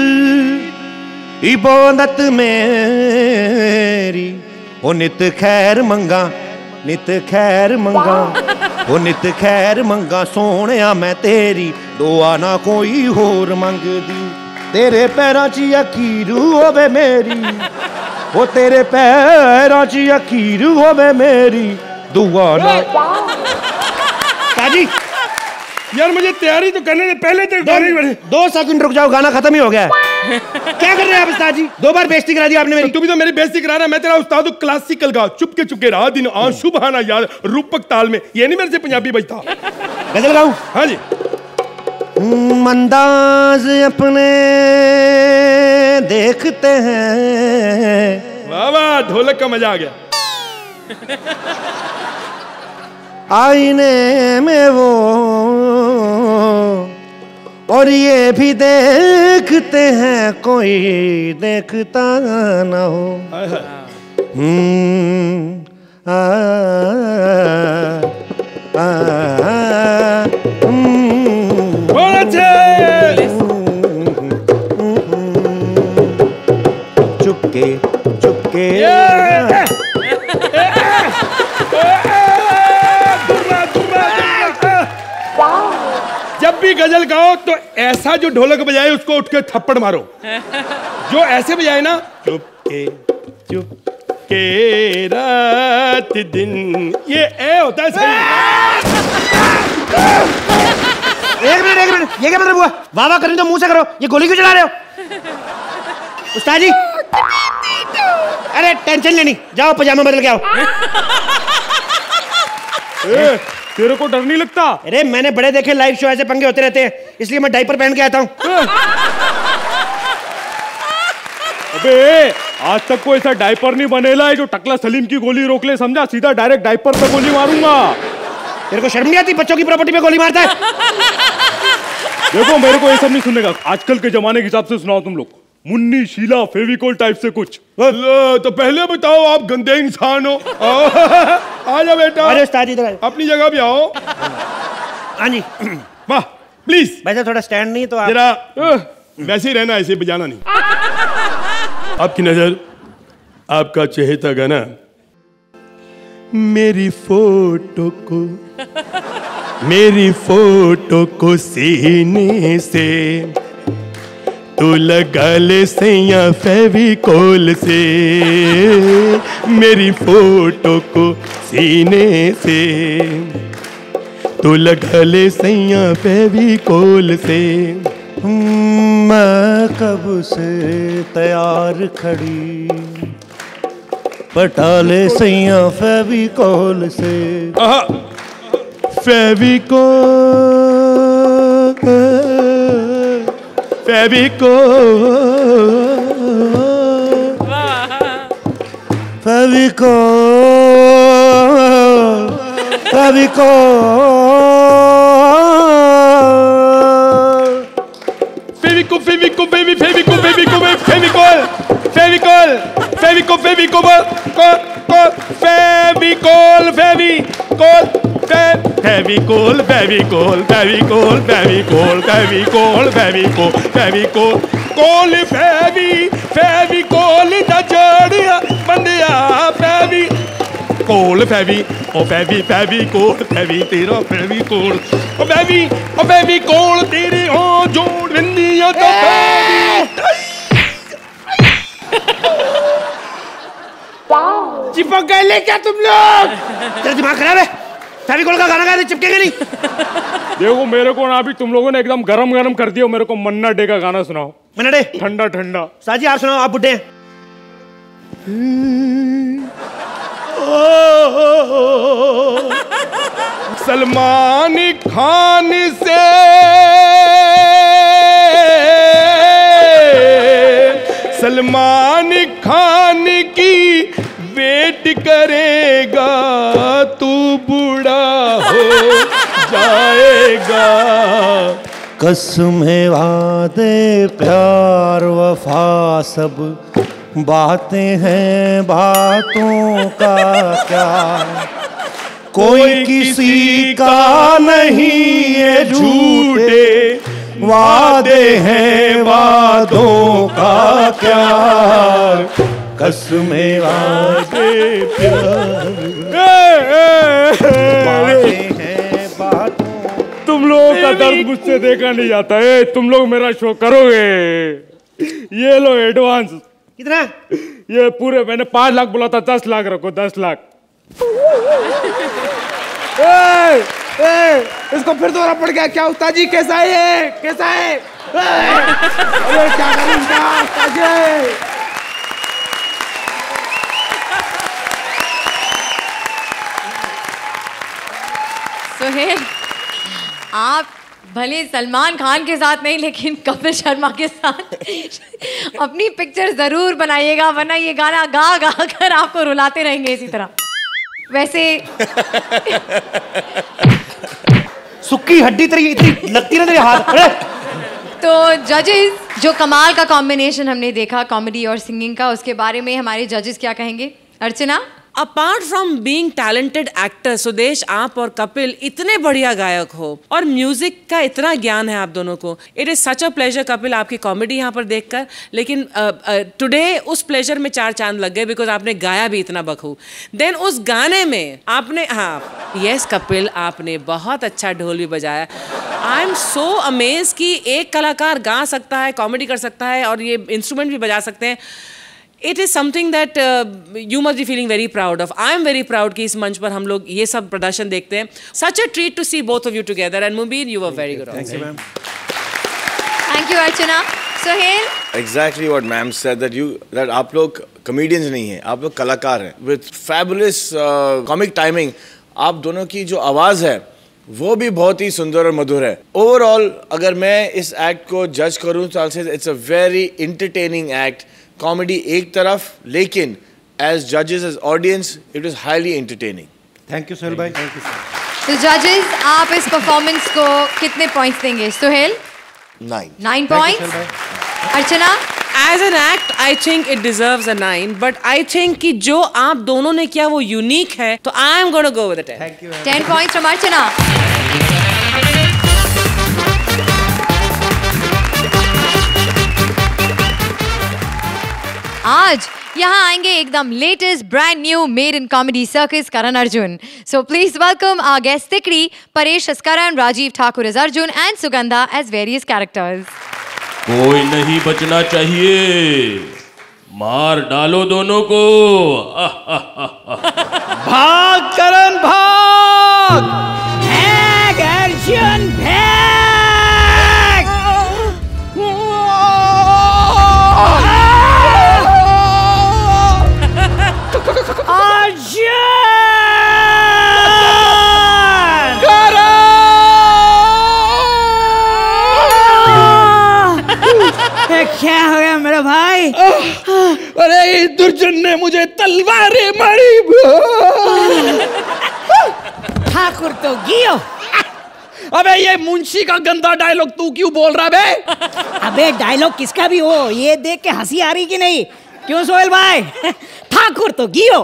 इबादत मेरी, ओ नित खैर मंगा, नित खैर मंगा, ओ नित खैर मंगा, सोने मैं तेरी दुआ ना कोई होर मंगदी, तेरे पैरां च अखीर होवे मेरी, ओ तेरे पैरां च अखीर होवे मेरी दुआ ना। काजी यार मुझे तैयारी तो करने दे, पहले तो दो, दो सेकंड रुक जाओ, गाना खत्म ही हो गया है। क्या कर रहे हैं आप उस्ताद जी? दो बार बेइज्जती करा दी आपने मेरी। तू भी तो मेरी बेइज्जती करा रहा है। मैं तेरा उस्ताद हूं, क्लासिकल गा, चुपके चुपके रात दिन आंसू बहाना यार, रूपक ताल में। ये नहीं मेरे से पंजाबी बजता। गजल गाऊं? हाँ जी। अंदाज अपने देखते हैं। वाह वाह, ढोलक का मजा आ गया। आईने में वो और ये भी देखते हैं कोई देखता ना हो। हम्म आ, आ, आ, बहुत अच्छे। चुपके चुपके जब भी गजल गाओ तो ऐसा जो ढोलक बजाए उसको उठ के थप्पड़ मारो। जो ऐसे बजाए ना, चुपके चुपके रात दिन, ये ए होता है सही। एक मिनट एक मिनट, ये क्या मतलब हुआ? वाह वाह करनी तो मुंह से करो, ये गोली क्यों चला रहे हो? उस्ताद जी, अरे टेंशन लेनी, जाओ पजामा बदल के आओ। ए, तेरे को डर नहीं लगता? अरे मैंने बड़े देखे लाइव शो, ऐसे पंगे होते रहते हैं, इसलिए मैं डायपर पहन के आता हूँ। अबे आज तक कोई ऐसा डायपर नहीं बनेला है जो टकला सलीम की गोली रोक ले, समझा? सीधा डायरेक्ट डायपर पे गोली मारूंगा। तेरे को शर्म नहीं आती? बच्चों की प्रॉपर्टी पे गोली मारता है। देखो मेरे को ये सब नहीं सुनने का, आजकल के जमाने के हिसाब से सुनाओ तुम लोग। मुन्नी शीला फेविकोल टाइप से कुछ। तो पहले बताओ, आप गंदे इंसान हो। आ जा बेटा। अरे उस्ताद जी इधर अपनी जगह भी आओ। हाँ जी, वाह प्लीज। वैसे थोड़ा स्टैंड नहीं तो आप जरा वैसे ही रहना, ऐसे बजाना नहीं। आपकी नजर, आपका चहेता गाना मेरी फोटो को मेरी फोटो को सीने से तू लगा ले सैया फेविकोल से, मेरी फोटो को सीने से तू लगा ले सैया फेविकोल से। मैं कब से तैयार खड़ी, पटाले सैया फेविकोल से। फेविकोल फेविकोल फेविकोल फेविकोल फेविको फेविको बेबी फेविको फेविको फेविकोल फेविकोल फेविको फेविको को को फेविकोल फेविकोल फेविकोल फेविकोल फेविकोल फेविकोल फेविकोल फेविकोल फेविकोल कोल फेवि फेविकोल दा जड़िया बंदिया फेवि कोल फेवि ओ फेवि फेविकोल फेवि तेरा फेविकोल ओ फेवि ओ फेविकोल तेरे हो जोड़ बिंदिया तो फेवि। चिपक गए ले क्या तुम लोग? तेरा दिमाग खराब है? फेविकोल का गाना गाया चिपकेगा नहीं। देखो मेरे को ना अभी तुम लोगों ने एकदम गरम गरम कर दिया, मेरे को मन्ना डे का गाना सुनाओ। मन्ना डे ठंडा ठंडा। साजी आप सुनाओ, आप बुड्ढे हैं। सलमान खान से सलमान खान की वेट करेगा तू बूढ़ा हो जाएगा। कसमें वादे प्यार वफा सब बातें हैं, बातों का क्या कोई किसी का नहीं, ये झूठे वादे हैं, वादों का क्या कसमें वादे प्यार बातें हैं, बातों। तुम लोगों का दर्द मुझसे देखा नहीं जाता है। तुम लोग मेरा शो करोगे, ये लो एडवांस। कितना? ये पूरे मैंने पांच लाख बोला था, दस लाख रखो, दस लाख। ए, ए, इसको फिर दोहरा पड़ गया क्या? उस्ताद जी कैसा है? कैसा है? अरे क्या करूं उस्ताद जी? सोहेल, आप भले सलमान खान के साथ नहीं लेकिन कपिल शर्मा के साथ अपनी पिक्चर जरूर बनाइएगा, वरना ये गाना गा गा कर आपको रुलाते रहेंगे इसी तरह। वैसे सुक्की हड्डी तेरी इतनी लगती ना तेरे हाथ। तो जजेस, जो कमाल का कॉम्बिनेशन हमने देखा कॉमेडी और सिंगिंग का, उसके बारे में हमारे जजेस क्या कहेंगे? Archana, apart from being talented actor, Sudesh आप और कपिल इतने बढ़िया गायक हो और म्यूजिक का इतना ज्ञान है आप दोनों को। It is such a pleasure Kapil आपकी कॉमेडी यहाँ पर देखकर, लेकिन टुडे uh, uh, उस प्लेजर में चार चांद लग गए बिकॉज आपने गाया भी इतना बखूब। देन उस गाने में आपने, हाँ यस कपिल, आपने बहुत अच्छा ढोल भी बजाया। आई एम सो अमेज कि एक कलाकार गा सकता है, कॉमेडी कर सकता है और ये इंस्ट्रूमेंट भी बजा सकते हैं। It is something that uh, you must be feeling very proud of. I am very proud कि इस मंच पर हम लोग ये सब प्रदर्शन देखते हैं। Such a treat to see both of you together. And Mubin, you were very good. Thank you, ma'am. Thank you, Archana. Sohail. Exactly what ma'am said, that you that आप लोग comedians नहीं हैं, आप लोग कलाकार हैं। With fabulous uh, comic timing, आप दोनों की जो आवाज़ है वो भी बहुत ही सुंदर और मधुर है। ओवरऑल अगर मैं इस एक्ट को जज करूँ तो I'll say it's a very entertaining act. Comedy एक तरफ, लेकिन एज जजेस as audience it is highly entertaining. Thank you Sohail भाई। Thank you sir. तो जजेस, आप इस परफॉर्मेंस को कितने पॉइंट्स देंगे? Sohail? Nine. Nine points. Archana? As an act I think it deserves a nine, but I think कि जो आप दोनों ने किया वो यूनिक है, तो I am gonna go with a ten. Thank you. Ten points from Archana. आज यहाँ आएंगे एकदम latest brand new made in comedy circus Karan Arjun. So please welcome our guest तिकड़ी, Paresh as Karan, Rajeev Thakur as Arjun and Sugandha as various characters. कोई नहीं बचना चाहिए, मार डालो दोनों को। भाग करण भाग, भाग अर्जुन भाग। क्या हो गया मेरा भाई? अरे इस दुर्जन ने मुझे तलवारें मारी। ठाकुर तो गियो। अबे ये मुंशी का गंदा डायलॉग तू क्यों बोल रहा बे? अबे डायलॉग किसका भी हो, ये देख के हंसी आ रही कि नहीं? क्यों सोहेल भाई? ठाकुर तो गियो।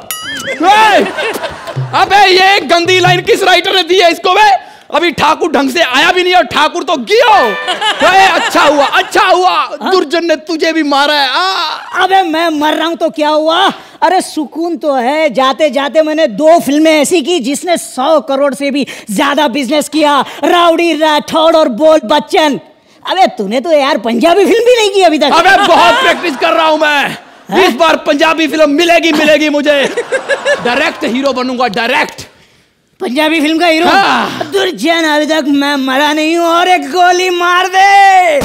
अबे ये गंदी लाइन किस राइटर ने दी है इसको बे? अभी ठाकुर ढंग से आया भी नहीं और ठाकुर तो गियो। अच्छा हुआ, अच्छा हुआ, दुर्जन ने तुझे भी मारा है। आ। अबे मैं मर रहा हूँ तो क्या हुआ? अरे सुकून तो है, जाते जाते मैंने दो फिल्में ऐसी की जिसने सौ करोड़ से भी ज्यादा बिजनेस किया, राउडी राठौड़ और बोल बच्चन। अबे तूने तो यार पंजाबी फिल्म भी नहीं की अभी तक। अबे बहुत प्रैक्टिस कर रहा हूँ मैं, इस बार पंजाबी फिल्म मिलेगी मिलेगी मुझे। डायरेक्ट हीरो बनूंगा, डायरेक्ट पंजाबी फिल्म का हीरो। हाँ। दुर्जन अभी तक मैं मरा नहीं हूँ और एक गोली मार दे।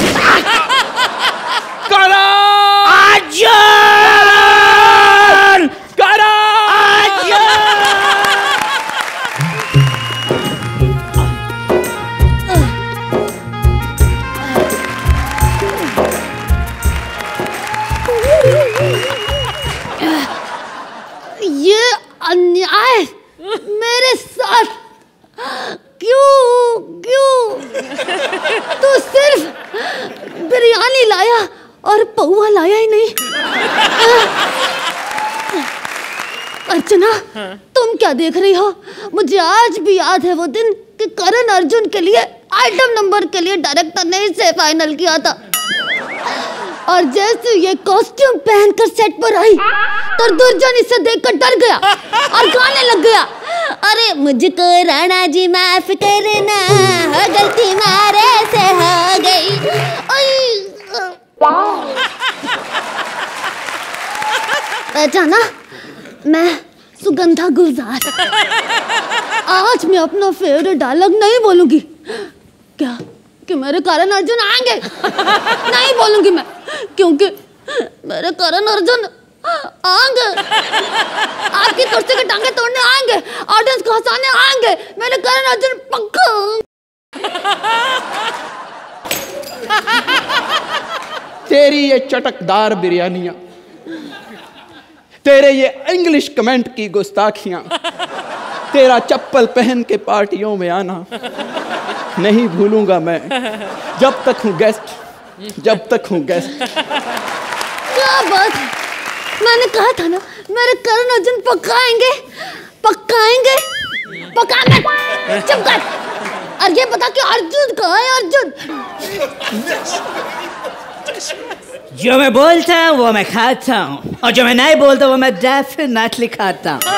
करण! अर्जुन! करण! ये अन्याय मेरे साथ क्यों क्यों? तू सिर्फ बिरयानी लाया और पौवा लाया ही नहीं। अर्चना, हाँ? तुम क्या देख रही हो? मुझे आज भी याद है वो दिन कि करण अर्जुन के लिए आइटम नंबर के लिए डायरेक्टर ने इसे फाइनल किया था, और जैसे ये कॉस्ट्यूम पहनकर सेट पर आई तो दुर्जन इसे देखकर डर गया और गाने लग गया, अरे मुझको राणा जी माफ करना, हो गलती मारे से हो गई। पहचाना? मैं सुगंधा गुलजार। आज मैं अपना फेवरेट डायलॉग नहीं बोलूंगी। क्या कि मेरे करण अर्जुन आएंगे? नहीं बोलूंगी मैं, क्योंकि मेरे करण अर्जुन आएंगे, आपकी कुर्सी के टांगे तोड़ने आएंगे, ऑडियंस को हंसाने आएंगे। मेरे करण अर्जुन पक्का। तेरी ये चटकदार बिरयानियां, तेरे ये इंग्लिश कमेंट की गुस्ताखियां, तेरा चप्पल पहन के पार्टियों में आना नहीं भूलूंगा मैं जब तक हूँ गेस्ट, जब तक हूँ गेस्ट। क्या बात है, मैंने कहा था ना मेरे करण अर्जुन पकाएंगे पकाएंगे पकाना। चुप कर, और ये बता कि अर्जुन कहाँ है? अर्जुन जो मैं बोलता हूँ वो मैं खाता हूँ, और जो मैं नहीं बोलता वो मैं डेफिनेटली खाता हूँ।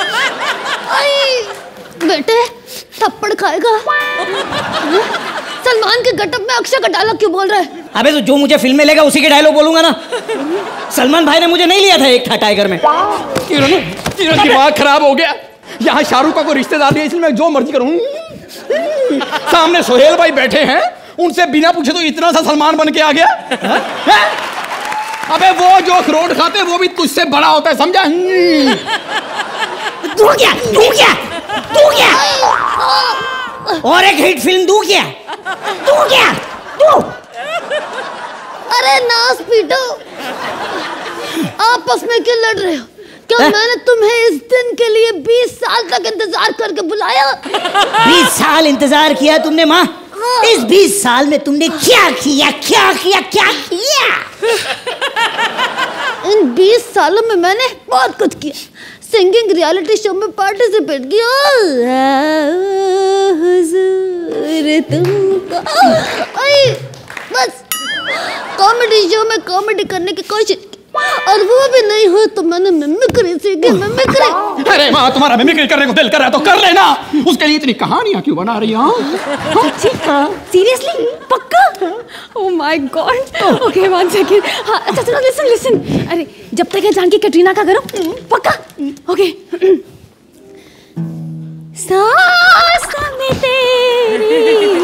बेटे थप्पड़ खाएगा। सलमान के गटअप में अक्षय का डायलॉग क्यों बोल रहा है? अबे तो जो मुझे फिल्म में लेगा उसी के डायलॉग बोलूंगा ना। सलमान भाई ने मुझे नहीं लिया था एक था टाइगर में। तेरा दिमाग खराब हो गया। यहाँ शाहरुख का कोई रिश्तेदार है, इसलिए मैं जो मर्जी करूँ। सामने सोहेल भाई बैठे हैं, उनसे बिना पूछे तो इतना सा सलमान बन के आ गया। है? अबे वो जो अखरोट खाते हैं वो भी तुझसे बड़ा होता है, समझा? तू क्या तू क्या तू क्या और एक हिट फिल्म दूं क्या? तू क्या तू? अरे नास पीटो, आपस में क्यों लड़ रहे हो? क्या मैंने तुम्हें इस दिन के लिए बीस साल तक इंतजार करके बुलाया? बीस साल इंतजार किया तुमने माँ? हाँ। इस बीस साल में तुमने क्या किया क्या किया क्या किया? इन बीस सालों में मैंने बहुत कुछ किया। सिंगिंग रियलिटी शो में पार्टिसिपेट किया, हुजूर तुमको, बस कॉमेडी शो में कॉमेडी करने की कोशिश की, और वो भी नहीं हो तो मैंने मिमिक्री सीखी। मिमिक्री। अरे माँ, तुम्हारा मिमिक्री करने को दिल कर रहा है तो कर लेना, उसके लिए इतनी कहानियां क्यों बना रही हो? सीरियसली पक्का? Oh my god. Okay one second. हाँ अच्छा सुनो, लिसन लिसन। अरे जब तक है जानकी कैटरीना का करो पक्का? ओके। सांस में तेरी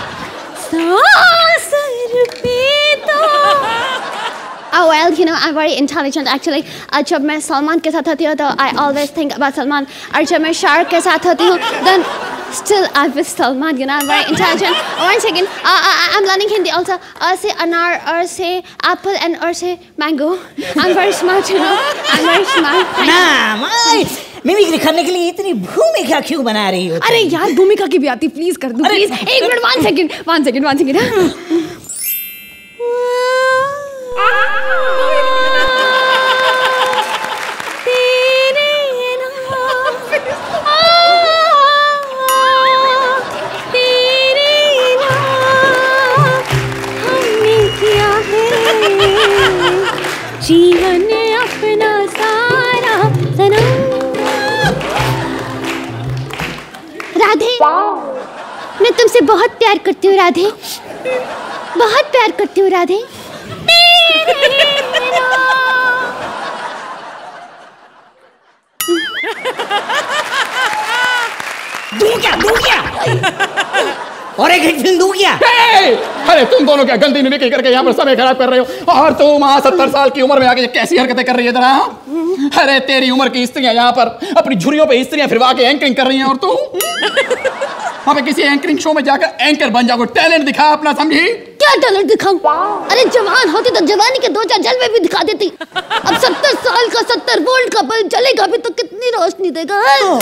सांस रुपी तो। Oh well, you know, I'm very intelligent actually. आज जब मैं सलमान के साथ होती हूँ तो I always think about Salman, और जब मैं शाहरुख के साथ होती हूँ then still I'm with Salman, you know, I'm very intelligent. One second, uh, I, I'm learning Hindi also. A से अनार, और से apple, and और से mango. I'm very smart, you know. I'm very smart. ना माँ, मिमिक्री करने के लिए इतनी भूमिका क्यों बना रही हो? अरे यार भूमिका की भी आती, प्लीज कर दो प्लीज। एक minute, one second one second one second. जीवन अपना सारा सनम। राधे, मैं तुमसे बहुत प्यार करती हूँ राधे, बहुत प्यार करती हूँ राधे। दूं क्या दूं क्या और एक हिट फिल्म दूं क्या? अरे तुम दोनों क्या गंदी मिमिक्री करके यहाँ पर समय खराब कर रहे हो, और तुम वहाँ सत्तर साल की उम्र में आके कैसी हरकतें कर रही है जरा? अरे तेरी उम्र की स्त्रियां यहाँ पर अपनी झुर्रियों पे स्त्रियां फिरवा के एंकरिंग कर रही हैं, और तू वहाँ पे किसी एंकरिंग शो में जाकर एंकर बन जाओ, टैलेंट दिखा अपना, समझी? क्या टैलेंट दिखाऊं? अरे जवान होती तो जवानी के दो चार जलवे भी दिखा देती। अब सत्तर साल का सत्तर वोल्ट का बल्ब जलेगा भी तो कितनी रोशनी देगा?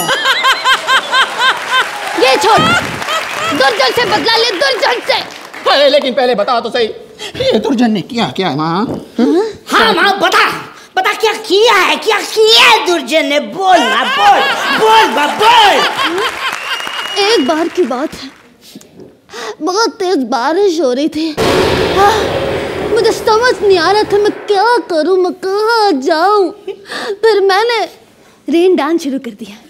ये छोड़, दुर्जन से बदला ले, दुर्जन से। अरे लेकिन पहले बता तो सही, ये दुर्जन ने किया क्या है माँ? हाँ माँ बता, बता क्या किया है, क्या किया है दुर्जन ने? बोल ना, बोल बोल बा, बोल। एक बार की बात है, बहुत तेज बारिश हो रही थी। आ, मुझे समझ नहीं आ रहा था मैं क्या करूं, मैं कहाँ जाऊं। फिर मैंने रेन डांस शुरू कर दिया।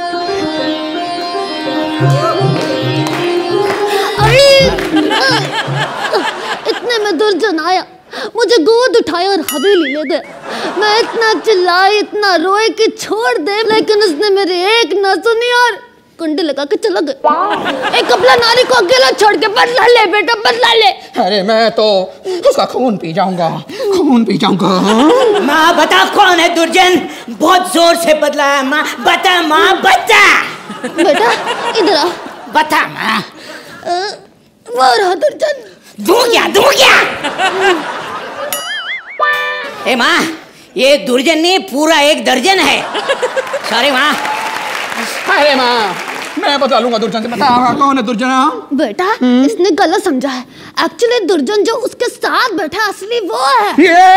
इतने में दुर्जन आया, मुझे गोद उठाया और हवेली ले गया। मैं इतना चिल्लाई, इतना रोए कि छोड़ दे, लेकिन उसने मेरी एक ना सुनी और कुंडी लगा के चला गया। एक कपला नारी को अकेला छोड़ के बदला ले बेटा, बदला ले। अरे मैं तो उसका खून पी जाऊंगा, खून पी जाऊंगा। माँ बता कौन है दुर्जन? बहुत जोर से बदला है माँ, बता माँ बता। बेटा इधर आ, बता माँ। वो रहा दुर्जन। दूं क्या दूं क्या? ए माँ, ये दुर्जन नहीं पूरा एक दर्जन है। सॉरी माँ। अरे माँ, मैं बता लूंगा दुर्जन से। बता कौन है दुर्जन? बेटा इसने गलत समझा है। एक्चुअली दुर्जन जो उसके साथ बैठा असली वो है।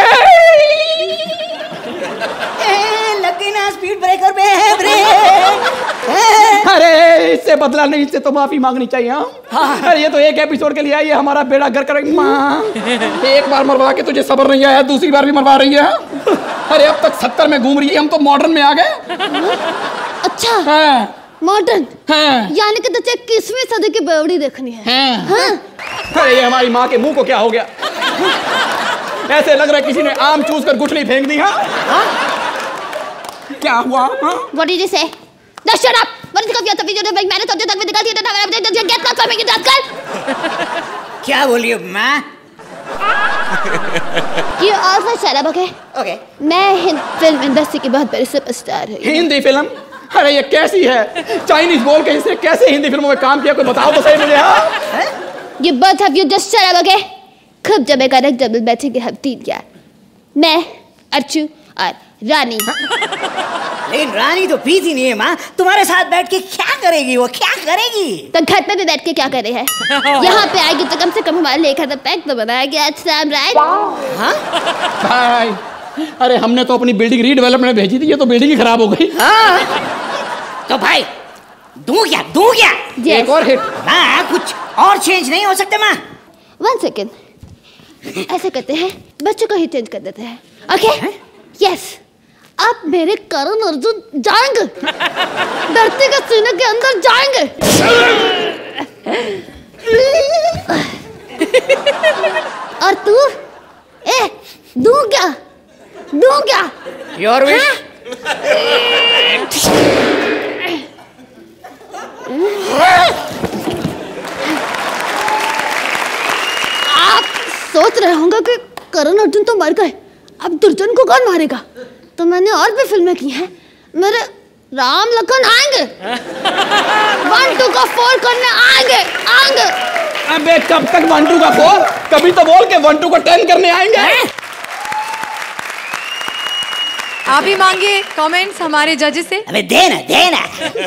लगी ना स्पीड ब्रेकर पे है ब्रेक। अरे इससे बदला नहीं, इससे तो माफी मांगनी चाहिए। हाँ, अरे ये तो एक एपिसोड के लिए आई है, हमारा बेड़ा घर करेगी। माँ एक बार मरवा के तुझे सब्र नहीं आया, दूसरी बार भी मरवा रही है। अरे अब तक सत्तर में घूम रही है, हम तो मॉडर्न में आ गए। अच्छा हाँ। मॉडर्न? हाँ। यानी कि तुझे इक्कीसवीं सदी की बेवड़ी देखनी है। हाँ। हाँ। अरे ये हमारी माँ के मुंह को क्या हो गया? ऐसे लग रहा है किसी ने आम चूस कर गुठली फेंक दी। हाँ? हाँ? क्या हुआ? हाँ? What did you say? Just shut up. What did you say? तभी जो मैंने सोचा तक में निकाल दिया था। Get lost from me, get lost. क्या बोलिए माँ? You also shut up, okay? Okay. मैं हिंदी फिल्म इंडस्ट्री की बहुत बड़ी सुपरस्टार हूँ। हिंदी फिल्म? अरे ये कैसी है? चाइनीज बोल के इसने कैसे हिंदी फिल्मों में काम किया, कोई बताओ तो सही मुझे। हाँ? You both of you just shut up, okay? खूब जब एक अलग डबल बैठेंगे हम तीन यार, मैं, अर्चू और रानी। लेकिन रानी तो पीती नहीं है माँ, तुम्हारे साथ बैठ के क्या करेगी वो, क्या करेगी? तो घर पे भी बैठ के क्या करे है? यहाँ पे आएगी तो कम से कम हमारे लिए खाता पैक तो बनाएगी। अच्छा राइट? हाँ? भाई अरे हमने तो अपनी बिल्डिंग रीडेवलपमेंट भेजी थी, ये तो बिल्डिंग ही खराब हो गई। हाँ। तो भाई दूं क्या, दूं क्या? Yes. एक और हिट। माँ कुछ और चेंज नहीं हो सकते माँ? वन सेकेंड, ऐसे करते हैं, बच्चों को ही चेंज कर देते हैं। ओके? यस। अब मेरे करण अर्जुन जाएंगे, धरती के सीने के अंदर जाएंगे। और तू? ए, दूं क्या? दूं क्या? Your wish. आप सोच रहे होंगे कि करण अर्जुन तो मर गए, अब दुर्जन को कौन मारेगा? तो मैंने और भी फिल्में की हैं, मेरे राम लखन आएंगे, वन टू का फोर करने आएंगे, आएंगे। अबे कब तक वन टू का फोर? कभी तो बोल के वन टू का टेन करने आएंगे। आप ही मांगिए कमेंट्स हमारे जजेस से। अबे देना देना।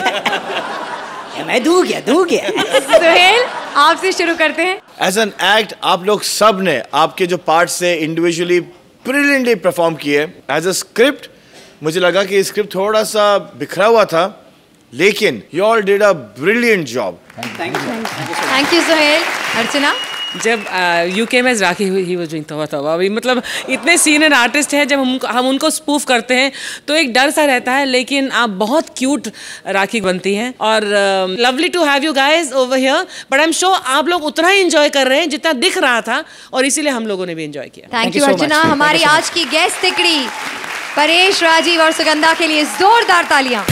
मैं दूं क्या, दूं क्या? सोहेल आपसे शुरू करते हैं। एज एन एक्ट आप लोग सब ने आपके जो पार्ट से इंडिविजुअली ब्रिलियंटली परफॉर्म किए। एज अ स्क्रिप्ट मुझे लगा कि स्क्रिप्ट थोड़ा सा बिखरा हुआ था, लेकिन you all did a brilliant job. Thank you Sohail. Archana? जब यूके में राखी हुई ही वो जो हुआ था अभी, मतलब इतने सीनियर आर्टिस्ट हैं, जब हम हम उनको स्पूफ करते हैं तो एक डर सा रहता है, लेकिन आप बहुत क्यूट राखी बनती हैं और lovely to have you guys over here. But I am sure आप लोग उतना ही एंजॉय कर रहे हैं जितना दिख रहा था, और इसीलिए हम लोगों ने भी एंजॉय किया। Thank you Archana. हमारी आज की गेस्ट तिकड़ी परेश, राजीव और सुगंधा के लिए जोरदार तालियां।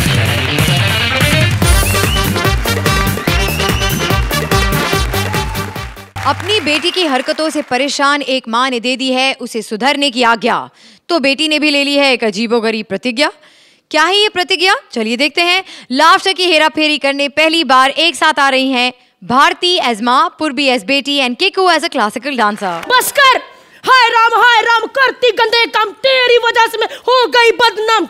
अपनी बेटी की हरकतों से परेशान एक माँ ने दे दी है उसे सुधरने की आज्ञा, तो बेटी ने भी ले ली है एक अजीबोगरीब प्रतिज्ञा। क्या है ये प्रतिज्ञा? चलिए देखते हैं। लाफ्टर की हेरा फेरी करने पहली बार एक साथ आ रही हैं भारती एज माँ, पूर्वी एज बेटी and Kiku as a classical dancer. बस कर। हाय राम हाय राम करती गंदे काम, तेरी वजह से मैं हो गई बदनाम।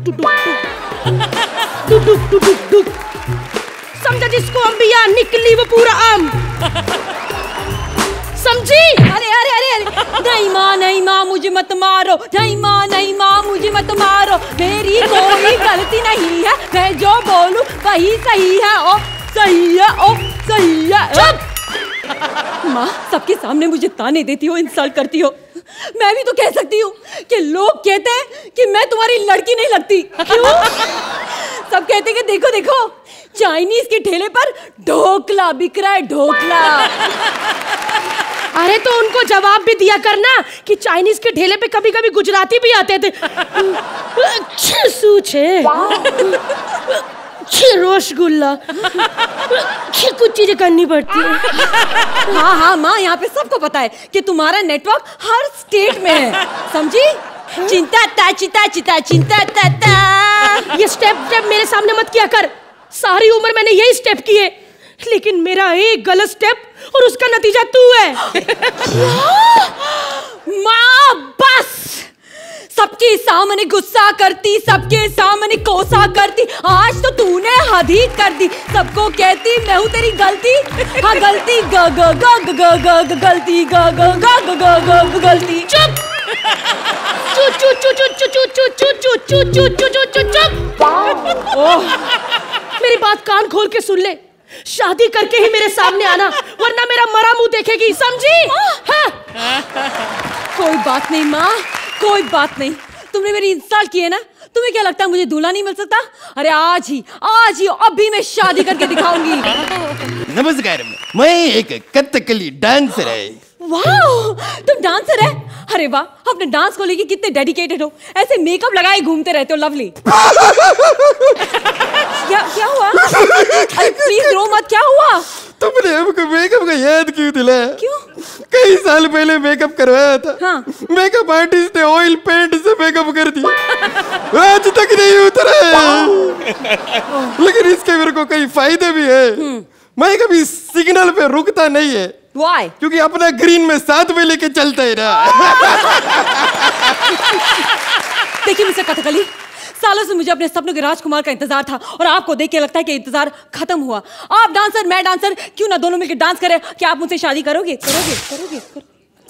समझा जिसको अंबिया निकली वो पूरा आम। समझी? अरे अरे अरे अरे नहीं माँ नहीं माँ मुझे मत मारो, नहीं माँ नहीं माँ मुझे मत मारो, मेरी कोई गलती नहीं है, मैं जो बोलूं वही सही है। ओ सही है, ओ सही है। चुप! माँ सबके सामने मुझे ताने देती हो, इंसल्ट करती हो। मैं भी तो कह सकती हूँ कि लोग कहते हैं कि मैं तुम्हारी लड़की नहीं लगती। क्यों? सब कहते हैं कि देखो देखो चाइनीज के ठेले पर ढोकला बिक रहा है, ढोकला। अरे तो उनको जवाब भी दिया करना कि चाइनीज के ठेले पे कभी कभी गुजराती भी आते थे। सूचे रसगुल्ला कुछ चीजें करनी पड़ती है। हाँ हाँ माँ यहाँ पे सबको पता है कि तुम्हारा नेटवर्क हर स्टेट में है, समझी? चिंता ता चिता चिता चिंता ता ता। ये स्टेप स्टेप मेरे सामने मत किया कर, सारी उम्र मैंने यही स्टेप किए, लेकिन मेरा एक गलत स्टेप और उसका नतीजा तू है। माँ बस सबके सामने गुस्सा करती, सबके सामने कोसा करती, आज तो तूने हद ही कर दी। सबको कहती मैं हूँ तेरी गलती, हाँ गलती ग ग ग ग ग ग ग गलती ग ग ग ग ग ग ग गलती। चुप चु चु चु चु चु चु चु चु चु चु चु चु चु चु चुप। ओह, मेरी बात कान खोल के सुन ले, शादी करके ही मेरे सामने आना, वरना मेरा मरा मुंह देखेगी, समझी? हाँ। कोई बात नहीं माँ, कोई बात नहीं। तुमने मेरी इंसल्ट की है ना, तुम्हें क्या लगता है मुझे दूल्हा नहीं मिल सकता? अरे आज ही, आज ही, अभी मैं शादी करके दिखाऊंगी। नमस्कार, मैं एक कथकली डांसर है। वाह, तुम डांसर है? अरे वाह, अपने डांस को लेके कितने डेडिकेटेड हो, ऐसे मेकअप लगाए घूमते रहते हो, लवली। क्या क्या हुआ? अरे प्लीज रो मत, क्या हुआ? तुमने हमको मेकअप का याद क्यों दिलाया? क्यों? कई साल पहले मेकअप करवाया था। हाँ। मेकअप आर्टिस्ट ने ऑयल पेंट से मेकअप कर दिया, आज तक नहीं उतरा। लेकिन इसके मेरे को कई फायदे भी है। मैं कभी सिग्नल पे रुकता नहीं है। Why? क्योंकि अपना ग्रीन में साथ में लेके चलता है ना। देखिए मिस्टर कथकली, सालों से मुझे अपने सपनों के राजकुमार का इंतजार था और आपको देख के लगता है कि इंतजार खत्म हुआ। आप डांसर, मैं डांसर, क्यों ना दोनों मिलकर डांस करें? क्या आप मुझसे शादी करोगे? करोगे? करोगे? करोगे?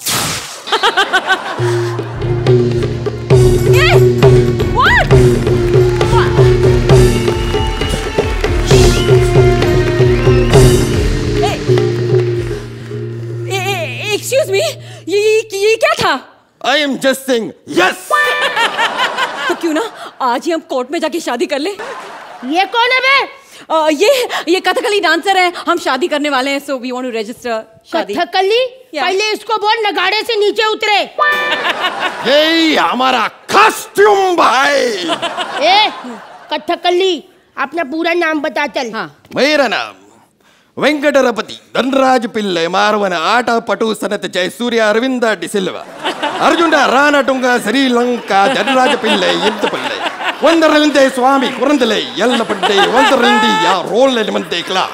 Excuse me, ये, ये ये क्या था? I am just saying yes. तो क्यों ना आज ही हम कोर्ट में जाके शादी कर ले? ये कौन है बे? आ, ये ये कथकली डांसर है, हम शादी करने वाले हैं, so we want to register शादी। कथकली? पहले इसको बोल नगाड़े से नीचे उतरे। ये हमारा कॉस्ट्यूम भाई। ए, कथकली, अपना पूरा नाम बता चल। हाँ। मेरा नाम वेंकटरपति धनराज पिल्ले मारवन आट पटु सनत जयसूर्य अरविंद डिसिल्वा अर्जुन रानटुंग श्रीलंका धनराज पिल्ले इंत पिल्ले वंदरलिंदे स्वामी कुरंदले यल्ल पड्डे वंदरलिंदी या रोल एलिमेंटे क्ला।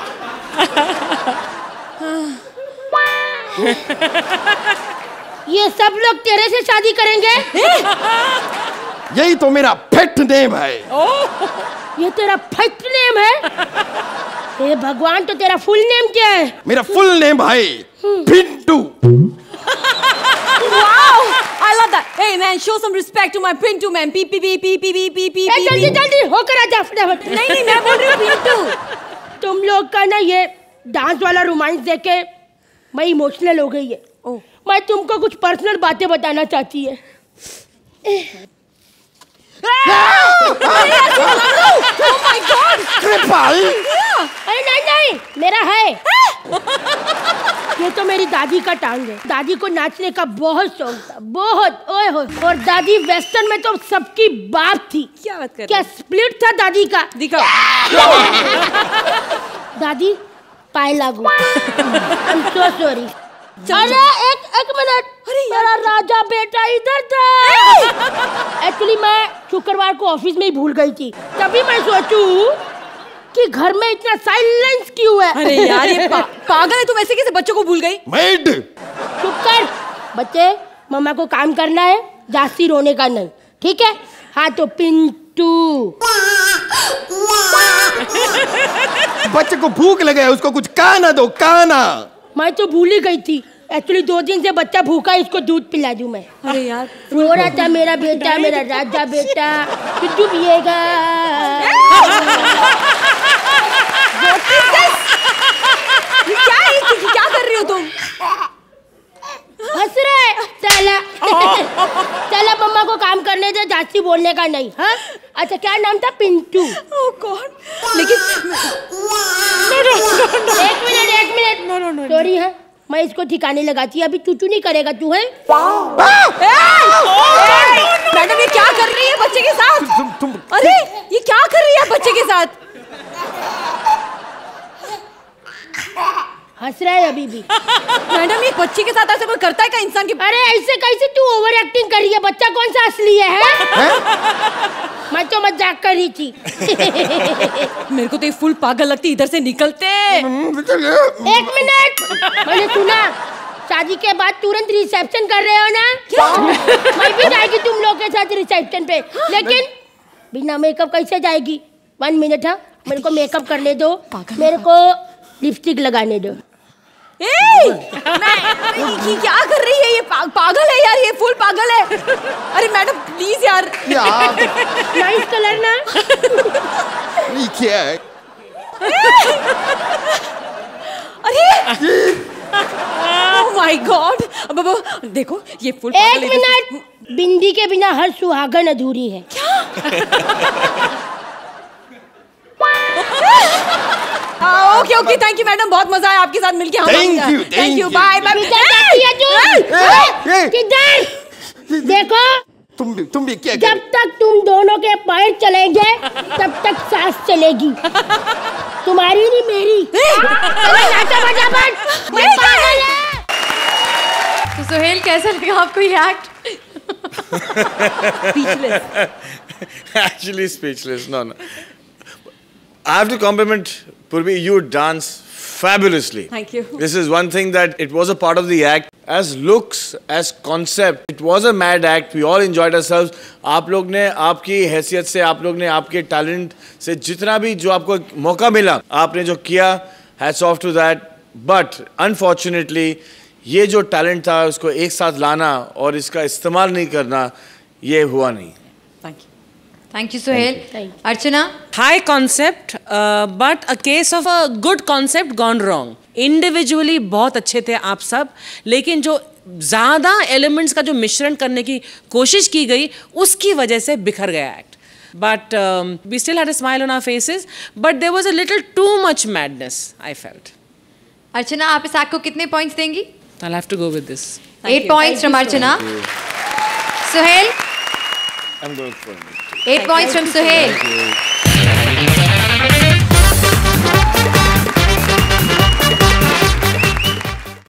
ये सब लोग तेरे से शादी करेंगे? यही तो मेरा पेट नेम है। ये तेरा पेट नेम है? हे भगवान, तो तेरा फुल नेम क्या है? मेरा फुल नेम भाई Pintu. Wow, I love that. Hey man, show some respect to my Pintu man. Pee pee pee pee pee pee pee pee. ए जल्दी जल्दी होकर आ जा फटाफट। नहीं नहीं, मैं बोल रही हूँ पिंटू। तुम लोग का ना ये डांस वाला रोमांस देख के मैं इमोशनल हो गई है। oh. मैं तुमको कुछ पर्सनल बातें बताना चाहती है। Oh my God! अरे नहीं नहीं, मेरा है। ये तो मेरी दादी का टांग है। दादी को नाचने का बहुत शौक था, बहुत। ओए होए, और दादी वेस्टर्न में तो सबकी बाप थी। क्या बात कर? क्या स्प्लिट था दादी का? दिखाओ। दादी पाए लागू। I am so sorry. अरे एक एक मिनट, मेरा राजा बेटा इधर था। एक्चुअली मैं शुक्रवार को ऑफिस में ही भूल गई थी, तभी मैं सोचूं कि घर में इतना साइलेंस क्यों है। अरे यार ये पा, पागल है तुम, ऐसे कैसे बच्चों को भूल गई? मेड चुप कर बच्चे, मम्मा को काम करना है, जास्ती रोने का नहीं, ठीक है? हाँ तो पिंटू। बच्चे को भूख लगे, उसको कुछ खाना दो, खाना। मैं तो भूल ही गई थी, एक्चुअली दो दिन से बच्चा भूखा है, इसको दूध पिला दूं मैं। अरे यार रो रहा था मेरा बेटा, मेरा राजा बेटा, पिंटू पिएगा। क्या है, क्या कर रही हो तुम? हंस रहे? चला चला, मम्मा को काम करने दे, जास्ती बोलने का नहीं। हाँ अच्छा, क्या नाम था? पिंटू। ओह गॉड, लेकिन एक मिनट एक minute, no no no, sorry है, मैं इसको ठिकाने लगाती, अभी चूचू नहीं करेगा तू है। मैडम ये क्या कर रही है बच्चे के साथ? अरे ये क्या कर रही है बच्चे के साथ? हंस रहा है अभी भी। मैडम ये बच्चे के साथ ऐसे कोई करता है क्या इंसान की? अरे ऐसे कैसे तू ओवर एक्टिंग कर रही है? बच्चा कौन सा असली है, है? मैं तो मजाक कर रही थी। मेरे को तो ये फुल पागल लगती, इधर से निकलते। एक मिनट, मैंने सुना शादी के बाद तुरंत रिसेप्शन कर रहे हो ना? क्या? मैं भी जाएगी तुम लोग के साथ रिसेप्शन पे, लेकिन बिना मेकअप कैसे जाएगी? वन मिनट है, मेरे को मेकअप करने दो, मेरे को लिपस्टिक लगाने दो। ए, मैं ये क्या कर रही है ये? पा, पागल है यार, ये फुल पागल है। अरे मैडम प्लीज यार। नाइस कलर ना? ये क्या है? अरे ओह माय गॉड। अब देखो ये फुल एक मिनट, बिंदी के बिना हर सुहागन अधूरी है। क्या? Okay okay, thank you madam, बहुत मजा आया आपके साथ मिलके। Thank you thank you, bye bye. किधर देखो, तुम भी तुम भी क्या जब तक तुम दोनों के पैर चलेंगे तब तक सांस चलेगी, तुम्हारी नहीं मेरी। नाचा बजा बट, मैं पागल है। तो सोहेल कैसा लगा आपको ये act? Actually speechless. No, no. I have to compliment Purvi. You dance fabulously. Thank you. This is one thing that it was a part of the act. As looks, as concept, it was a mad act. We all enjoyed ourselves. आप लोग ने आपकी हैसियत से, आप लोग ने आपके टैलेंट से जितना भी जो आपको मौका मिला, आपने जो किया, hats off to that. But unfortunately, ये जो टैलेंट था उसको एक साथ लाना और इसका इस्तेमाल नहीं करना, ये हुआ नहीं। Thank you, Sohail. Archana? High concept, uh, but a case of a good concept gone wrong. Individually बहुत अच्छे थे आप सब, लेकिन जो ज़्यादा elements का जो मिश्रण करने की कोशिश की गई, उसकी वजह से बिखर गया act. But um, we still had a smile on our faces, but there was a little too much madness, I felt. Archana, आप इस act को कितने points देंगी? I'll have to go with this. Eight points from Archana. Sohail? I'm going for it. Eight points from Sohail.